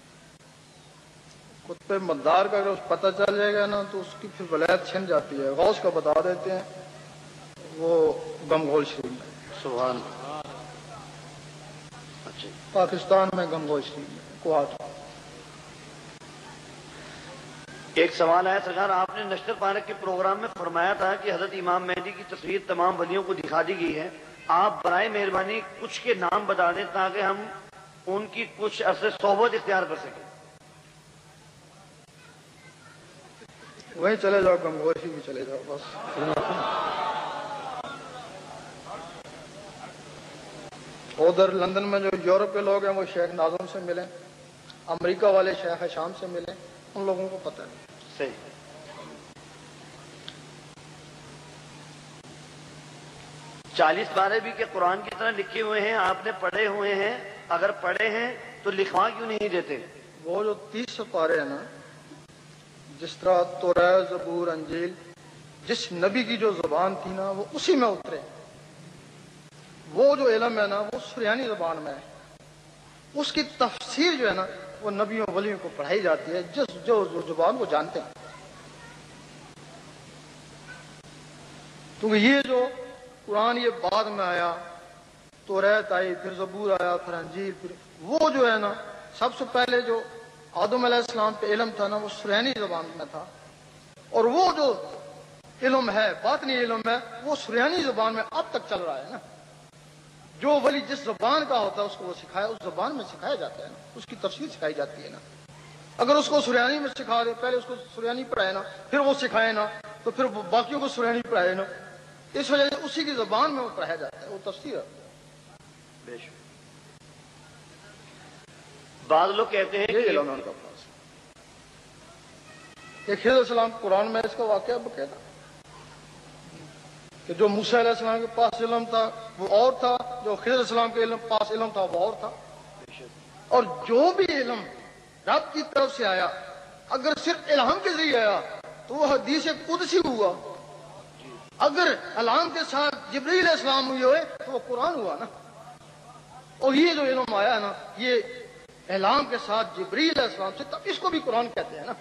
قطب مدار کا اگر پتہ چل جائے گا نا تو اس کی پھر ولایت چھن جاتی ہے. غوث کا بتا دیتے ہیں، وہ گنگول شریف میں. سبحان اللہ. اچھا، پاکستان میں گنگول شریف میں کوہاٹ. ایک سوال ہے سرکار، آپ نے نشتر پارک کے پروگرام میں فرمایا تھا کہ حضرت امام مہدی کی تصویر تمام ولیوں کو دکھا دی گئی ہے. آپ برائے مہربانی کچھ کے نام بتا دیں تاکہ ہم ان کی کچھ عرصے صحبت اختیار کر سکیں. وہیں چلے جاؤ، گنگول شریف بھی چلے جاؤ بس. ادھر لندن میں جو یورپ کے لوگ ہیں وہ شیخ ناظم سے ملیں، امریکہ والے شیخ شام سے ملیں، ان لوگوں کو پتہ ہے. صحیح. چالیس پارے بھی کہ قرآن کی طرح لکھے ہوئے ہیں، آپ نے پڑھے ہوئے ہیں، اگر پڑھے ہیں تو لکھوا کیوں نہیں دیتے؟ وہ جو 30 پارے ہیں نا، جس طرح توراہ، زبور، انجیل، جس نبی کی جو زبان تھی نا وہ اسی میں اترے. وہ جو علم ہے نا وہ سریانی زبان میں ہے. اس کی تفسیر جو ہے نا وہ نبیوں ولیوں کو پڑھائی جاتی ہے جو زبان کو جانتے ہیں. کیونکہ یہ جو قرآن یہ بعد میں آیا، توریت آئی، پھر زبور آیا، پھر انجیل، پھر وہ جو ہے نا سب سے پہلے جو آدم علیہ السلام پہ علم تھا نا وہ سریانی زبان میں تھا. اور وہ جو علم ہے، باطنی علم ہے، وہ سریانی زبان میں اب تک چل رہا ہے نا. جو ولی جس زبان کا ہوتا ہے اس کو وہ سکھایا، اس زبان میں سکھایا جاتا ہے نا، اس کی تفسیر سکھائی جاتی ہے نا. اگر اس کو سریانی میں سکھا دے، پہلے اس کو سریانی پڑھائے نا، پھر وہ سکھائے نا، تو پھر باقیوں کو سریانی پڑھائے نا. اس وجہ سے اسی کی زبان میں وہ پڑھایا جاتا ہے، وہ تفسیر ہے۔ بے شک بعض لوگ کہتے ہیں یہ کہ علم ہے ان کا پاس۔ کہ خضر علیہ السلام قرآن میں اس کا واقعہ بقاعدہ کہ جو موسیٰ علیہ السلام کے پاس علم تھا وہ اور تھا، جو خضر علیہ السلام کے پاس علم تھا وہ اور تھا۔ اور جو بھی علم رب کی طرف سے آیا اگر صرف الہام کے ذریعے آیا تو وہ حدیث قدسی ہوا، اگر الہام کے ساتھ جبرائیل علیہ السلام ہوئے تو وہ قرآن ہوا نا۔ اور یہ جو علم آیا نا یہ الہام کے ساتھ جبرائیل علیہ السلام سے، تب اس کو بھی قرآن کہتے ہیں نا۔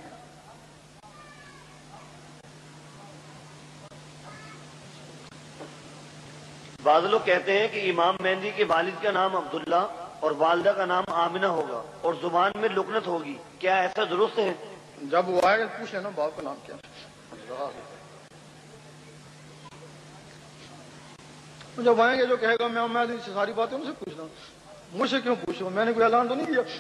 بعض لوگ کہتے ہیں کہ امام مہدی کے والد کا نام عبداللہ اور والدہ کا نام آمنہ ہوگا اور زبان میں لکنت ہوگی، کیا ایسا درست ہے؟ جب وہ آئے گا پوچھ لینا باپ کا نام کیا۔ جب آئیں گے جو کہے گا میں ساری باتیں ان سے پوچھنا، مجھ سے کیوں پوچھوں؟ میں نے کوئی اعلان تو نہیں کیا۔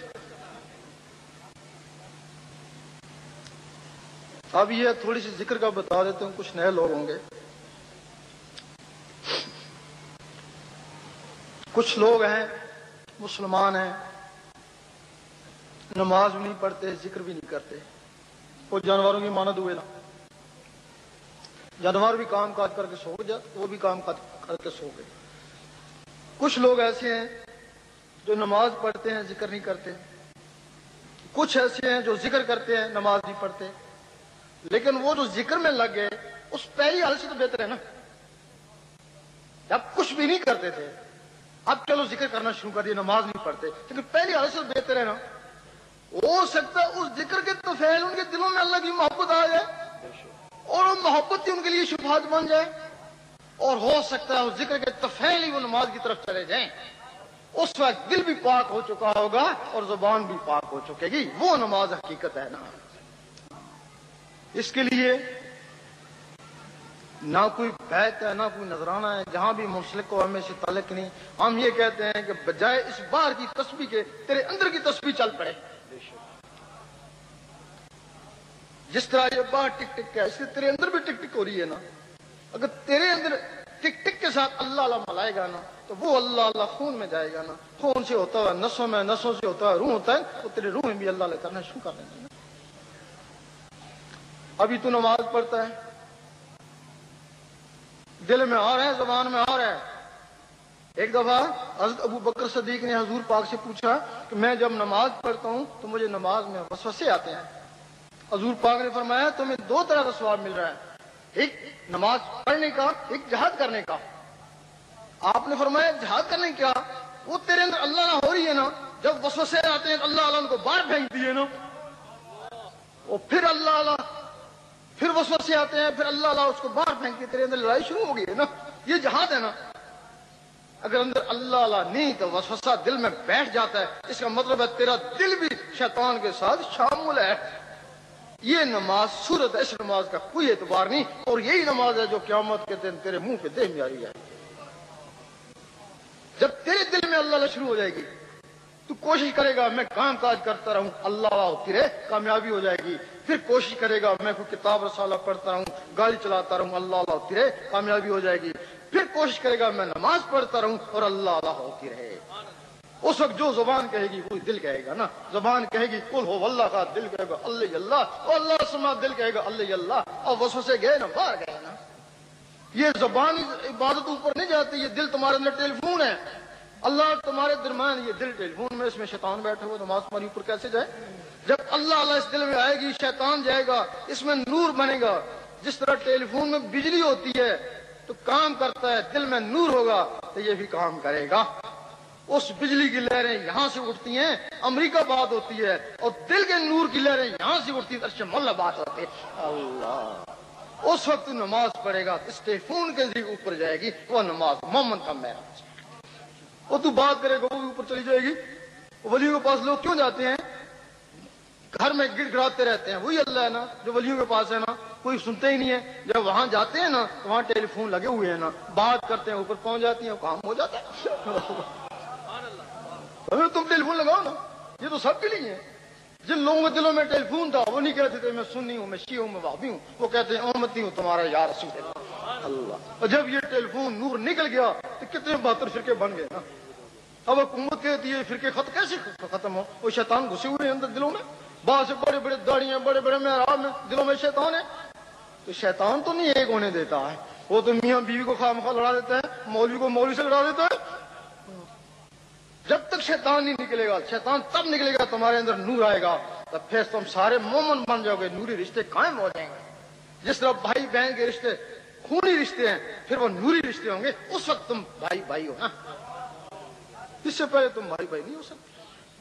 اب یہ تھوڑی سی ذکر کا بتا دیتے ہوں، کچھ نئے لوگ ہوں گے۔ کچھ لوگ ہیں مسلمان ہیں، نماز بھی نہیں پڑھتے، ذکر بھی نہیں کرتے، وہ جانوروں کی مانند ہوئے نا۔ جانور بھی کام کاج کر کے سو گئے، وہ بھی کام کاج کر کے سو گئے۔ کچھ لوگ ایسے ہیں جو نماز پڑھتے ہیں ذکر نہیں کرتے، کچھ ایسے ہیں جو ذکر کرتے ہیں نماز نہیں پڑھتے، لیکن وہ جو ذکر میں لگ گئے اس پہلی حالت سے تو بہتر ہے نا۔ جب کچھ بھی نہیں کرتے تھے، اب چلو ذکر کرنا شروع کر دیا، نماز نہیں پڑھتے، لیکن پہلی حالت سے بہتر ہے نا۔ ہو سکتا ہے اس ذکر کے طفیل ان کے دلوں میں اللہ کی محبت آ جائے اور وہ محبت ہی ان کے لیے شفاعت بن جائے، اور ہو سکتا ہے اس ذکر کے طفیل ہی وہ نماز کی طرف چلے جائیں۔ اس وقت دل بھی پاک ہو چکا ہوگا اور زبان بھی پاک ہو چکے گی، وہ نماز حقیقت ہے نا۔ اس کے لیے نہ کوئی بیت ہے نہ کوئی نذرانہ ہے، جہاں بھی منسلک ہو ہمیں سے تعلق نہیں۔ ہم یہ کہتے ہیں کہ بجائے اس باہر کی تسبیح کے تیرے اندر کی تسبیح چل پڑے۔ جس طرح یہ باہر ٹک ٹک ہے، اس سے تیرے اندر بھی ٹک ٹک ہو رہی ہے نا۔ اگر تیرے اندر ٹک ٹک کے ساتھ اللہ اللہ ملائے گا نا تو وہ اللہ اللہ خون میں جائے گا نا، خون سے ہوتا ہے نسوں میں، نسوں سے ہوتا ہے روح ہوتا ہے، تو تیرے روح میں بھی اللہ اللہ کرنا شروع کر دیں گے۔ ابھی تو نماز پڑھتا ہے، دل میں آ رہا ہے، زبان میں آ رہا ہے۔ ایک دفعہ حضرت ابو بکر صدیق نے حضور پاک سے پوچھا کہ میں جب نماز پڑھتا ہوں تو مجھے نماز میں وسوسے آتے ہیں۔ حضور پاک نے فرمایا تمہیں دو طرح کا ثواب مل رہا ہے، ایک نماز پڑھنے کا، ایک جہاد کرنے کا۔ آپ نے فرمایا جہاد کرنے کا، وہ تیرے اندر اللہ نہ ہو رہی ہے نا، جب وسوسے آتے ہیں اللہ اللہ ان کو باہر پھینک دیے نا، اور پھر اللہ اللہ، پھر وسوسے آتے ہیں، پھر اللہ اللہ اس کو باہر پھینک کے تیرے اندر لڑائی شروع ہو گئی ہے نا۔ یہ جہاد ہے نا۔ اگر اندر اللہ اللہ نہیں تو وسوسہ دل میں بیٹھ جاتا ہے، اس کا مطلب ہے تیرا دل بھی شیطان کے ساتھ شامل ہے۔ یہ نماز صورت ہے، اس نماز کا کوئی اعتبار نہیں، اور یہی نماز ہے جو قیامت کے دن تیرے منہ پہ دیہ میں آ رہی ہے۔ جب تیرے دل میں اللہ اللہ شروع ہو جائے گی تو کوشش کرے گا میں کام کاج کرتا رہوں، اللہ ہوتی رہے، کامیابی ہو جائے گی۔ پھر کوشش کرے گا میں کوئی کتاب رسالہ پڑھتا رہوں، گاڑی چلاتا رہوں، اللہ ہوتی رہے، کامیابی ہو جائے گی۔ پھر کوشش کرے گا میں نماز پڑھتا رہوں اور اللہ ہوتی رہے۔ اس وقت جو زبان کہے گی وہی دل کہے گا نا۔ زبان کہے گی قل ہو اللہ کا، دل کہے گا اللہ اللہ، اور اللہ سما، دل کہے گا اللہ اللہ، اور وسوسے گئے نا، باہر گئے نا۔ یہ زبان عبادت اوپر نہیں جاتی، یہ دل تمہارے اندر ٹیلی فون ہے، اللہ تمہارے درمیان یہ دل ٹیلی فون میں، اس میں شیطان بیٹھا ہوا، نماز تمہاری اوپر کیسے جائے؟ جب اللہ اللہ اس دل میں آئے گی شیطان جائے گا، اس میں نور بنے گا۔ جس طرح ٹیلی فون میں بجلی ہوتی ہے تو کام کرتا ہے، دل میں نور ہوگا تو یہ بھی کام کرے گا۔ اس بجلی کی لہریں یہاں سے اٹھتی ہیں، امریکہ بات ہوتی ہے، اور دل کے نور کی لہریں یہاں سے اٹھتی ہیں، عرش مولا بات ہوتی ہے۔ اللہ اس وقت تو نماز پڑھے گا، اس ٹیلی فون کے ذریعے اوپر جائے گی، وہ نماز محمد کا معراج۔ وہ تو بات کرے گا وہ بھی اوپر چلی جائے گی۔ ولیوں کے پاس لوگ کیوں جاتے ہیں؟ گھر میں گڑ گڑاتے رہتے ہیں، وہی اللہ ہے نا جو ولیوں کے پاس ہے نا، کوئی سنتے ہی نہیں ہے۔ جب وہاں جاتے ہیں نا تو وہاں ٹیلی فون لگے ہوئے ہیں نا، بات کرتے ہیں، اوپر پہنچ جاتی ہیں، کام ہو جاتا ہے۔ تم ٹیلی فون لگاؤ نا، یہ تو سب کے لیے ہے۔ جن لوگوں کے دلوں میں ٹیلی فون تھا وہ نہیں کہتے تھے میں سنی ہوں، میں شیعہ ہوں، میں وہابی ہوں، وہ کہتے ہیں امتی ہوں تمہارا یا رسول اللہ۔ اللہ. اور جب یہ ٹیلی فون نور نکل گیا تو کتنے 72 فرقے بن گئے نا. اب حکومت کہتی ہے فرقے کیسے ختم ہو؟ وہ شیطان گھسے ہوئے ہیں اندر دلوں میں. باہر سے بڑے بڑے داڑیاں بڑے بڑے محراب میں، دلوں میں شیطان ہے. تو شیطان تو نہیں ایک ہونے دیتا ہے، وہ تو میاں بیوی کو خواہ مخواہ لڑا دیتا ہے، مولوی کو مولوی سے لڑا دیتا ہے. جب تک شیطان نہیں نکلے گا، شیطان تب نکلے گا تمہارے اندر نور آئے گا، تب پھر تم سارے مومن بن جاؤ گے، نوری رشتے قائم ہو جائیں گے. جس طرح بھائی بہن کے رشتے خونی رشتے ہیں، پھر وہ نوری رشتے ہوں گے. اس وقت تم بھائی بھائی ہو نا، اس سے پہلے تم بھائی بھائی نہیں ہو سکتے.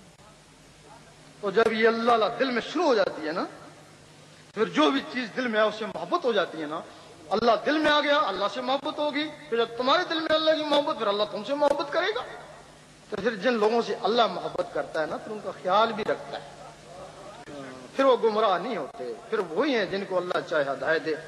تو جب یہ اللہ دل میں شروع ہو جاتی ہے نا، پھر جو بھی چیز دل میں ہے اس سے محبت ہو جاتی ہے نا. اللہ دل میں آ گیا، اللہ سے محبت ہوگی. پھر جب تمہارے دل میں اللہ کی محبت، پھر اللہ تم سے محبت کرے گا. تو پھر جن لوگوں سے اللہ محبت کرتا ہے نا، پھر ان کا خیال بھی رکھتا ہے، پھر وہ گمراہ نہیں ہوتے. پھر وہی ہیں جن کو اللہ چاہے ہدایت دے.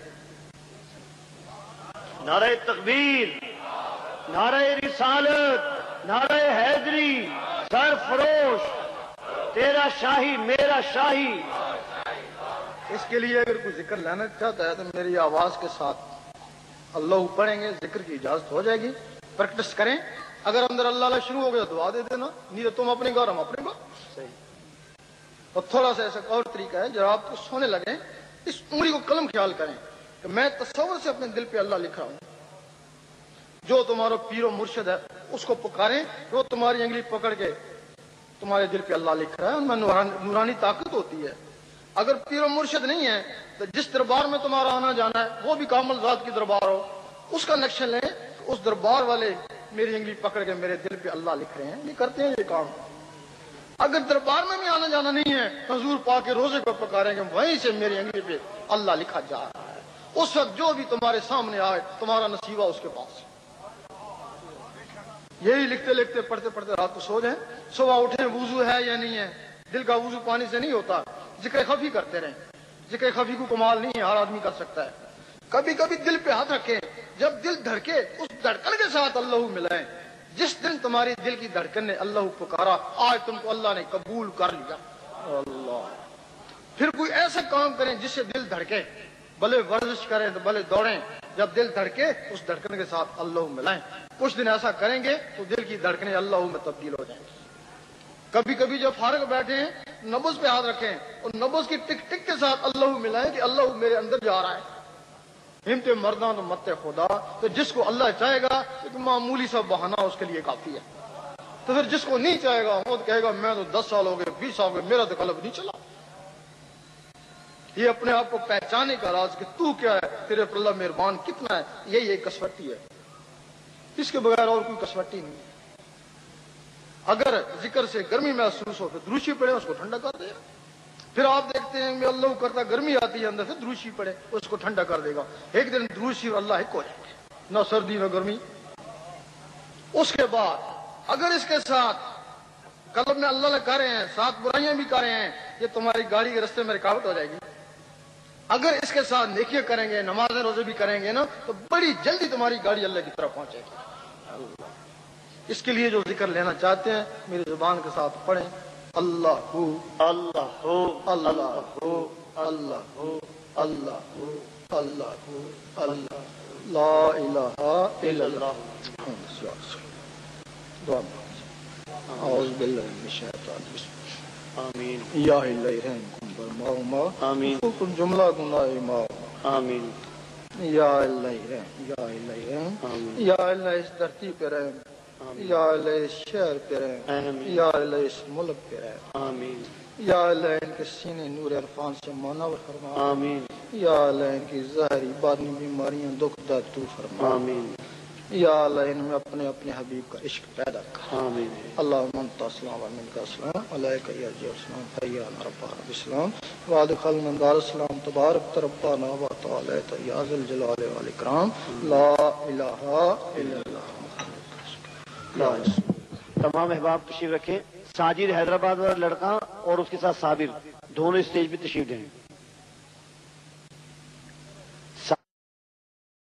نعرہ تکبیر، نعرہ رسالت، نعرہ حیدری، سرفروش، تیرا شاہی میرا شاہی. اس کے لیے اگر کوئی ذکر لینا چاہتا ہے تو میری آواز کے ساتھ اللہ پڑھیں گے، ذکر کی اجازت ہو جائے گی. پریکٹس کریں. اگر اندر اللہ شروع ہو گیا دعا دے دینا، نہیں تو تم اپنے گھر ہم اپنے گھر. صحیح. اور تھوڑا سا ایسا اور طریقہ ہے، جب آپ کو سونے لگیں اس عمری کو قلم خیال کریں کہ میں تصور سے اپنے دل پہ اللہ لکھ رہا ہوں. جو تمہارا پیر و مرشد ہے اس کو پکاریں، وہ تمہاری انگلی پکڑ کے تمہارے دل پہ اللہ لکھ رہا ہے. ان میں نورانی طاقت ہوتی ہے. اگر پیر و مرشد نہیں ہے تو جس دربار میں تمہارا آنا جانا ہے وہ بھی کامل ذات کی دربار ہو، اس کا نقشہ لیں. اس دربار والے میری انگلی پکڑ کے میرے دل پہ اللہ لکھ رہے ہیں، یہ کرتے ہیں یہ کام. اگر دربار میں بھی آنا جانا نہیں ہے، حضور پاک کے روزے کو پکاریں گے، وہیں سے میری انگلی پہ اللہ لکھا جا رہا ہے. اس وقت جو بھی تمہارے سامنے آئے تمہارا نصیبہ اس کے پاس. یہی لکھتے لکھتے پڑھتے پڑھتے رات کو سو جائیں. صبح اٹھیں وضو ہے یا نہیں ہے. دل کا وضو پانی سے نہیں ہوتا. ذکر خفی کرتے رہیں. ذکر خفی کو کمال نہیں ہے، ہر آدمی کر سکتا ہے. کبھی کبھی دل پہ ہاتھ رکھیں، جب دل دھڑکے اس دھڑکن کے ساتھ اللہ ملائیں. جس دن تمہاری دل کی دھڑکن نے اللہ پکارا، آج تم کو اللہ نے قبول کر لیا. اللہ. پھر کوئی ایسا کام کریں جس سے دل دھڑکے، بھلے ورزش کریں تو بھلے دوڑیں. جب دل دھڑکے اس دھڑکن کے ساتھ اللہ ملائیں. کچھ دن ایسا کریں گے تو دل کی دھڑکنیں اللہ میں تبدیل ہو جائیں گی. کبھی کبھی جب فارغ بیٹھے ہیں نبض پہ ہاتھ رکھیں اور نبض کی ٹک ٹک کے ساتھ اللہ ملائیں کہ اللہ میرے اندر جا رہا ہے. ہمت مردان تو مت خدا. تو جس کو اللہ چاہے گا ایک معمولی سا بہانہ اس کے لیے کافی ہے. تو پھر جس کو نہیں چاہے گا وہ کہے گا میں تو 10 سال ہو گئے 20 سال ہو گئے میرا تو قلب نہیں چلا. یہ اپنے آپ کو پہچانے کا راز کہ تو کیا ہے، تیرے پر اللہ مہربان کتنا ہے، یہی ایک کسوٹی ہے. اس کے بغیر اور کوئی کسوٹی نہیں. اگر ذکر سے گرمی محسوس ہو پھر دروشی پڑے، اس کو ٹھنڈا کر دے. پھر آپ دیکھتے ہیں کہ اللہ کرتا گرمی آتی ہے اندر سے، دروشی پڑے اس کو ٹھنڈا کر دے گا. ایک دن دروشی اور اللہ ایک ہو جائیں گے، نہ سردی نہ گرمی. اس کے بعد اگر اس کے ساتھ قلب میں اللہ کر رہے ہیں، ساتھ برائیاں بھی کر رہے ہیں، یہ تمہاری گاڑی کے رستے میں رکاوٹ ہو جائے گی. اگر اس کے ساتھ نیکیاں کریں گے، نمازیں روزے بھی کریں گے نا، تو بڑی جلدی تمہاری گاڑی اللہ کی طرف پہنچے گی. اس کے لیے جو ذکر لینا چاہتے ہیں میری زبان کے ساتھ پڑھیں. اللہ ہو اللہ ہو اللہ ہو اللہ ہو اللہ ہو اللہ ہو اللہ لا الہ الا اللہ. دعا اعوذ باللہ من الشیطان الرجیم. آمین. یا اللہ رحم برما آمین. کن جملہ گناہ ما آمین. یا اللہ رحم یا اللہ رحم آمین. یا اللہ اس دھرتی پہ رحم، یا اللہ اس شہر پہ رحم، آمین. یا اللہ اس ملک پہ رحم. آمین. یا اللہ ان کے سینے نور عرفان سے منور فرما. آمین. یا اللہ ان کی ظاہری باطنی بیماریاں دکھ درد دور فرما. آمین. یا اللہ ان میں اپنے اپنے حبیب کا عشق پیدا کر. آمین. اللہم انت السلام و منک السلام علیک یا جی السلام حیانا ربنا بالسلام وادخلنا دار السلام تبارک ربنا و تعالی یا ذل جلال والاکرام. لا الہ الا اللہ محمد لا الہ. تمام احباب تشریف رکھیں. ساجد حیدرآباد والا لڑکا اور اس کے ساتھ صابر دونوں اسٹیج پہ تشریف دیں.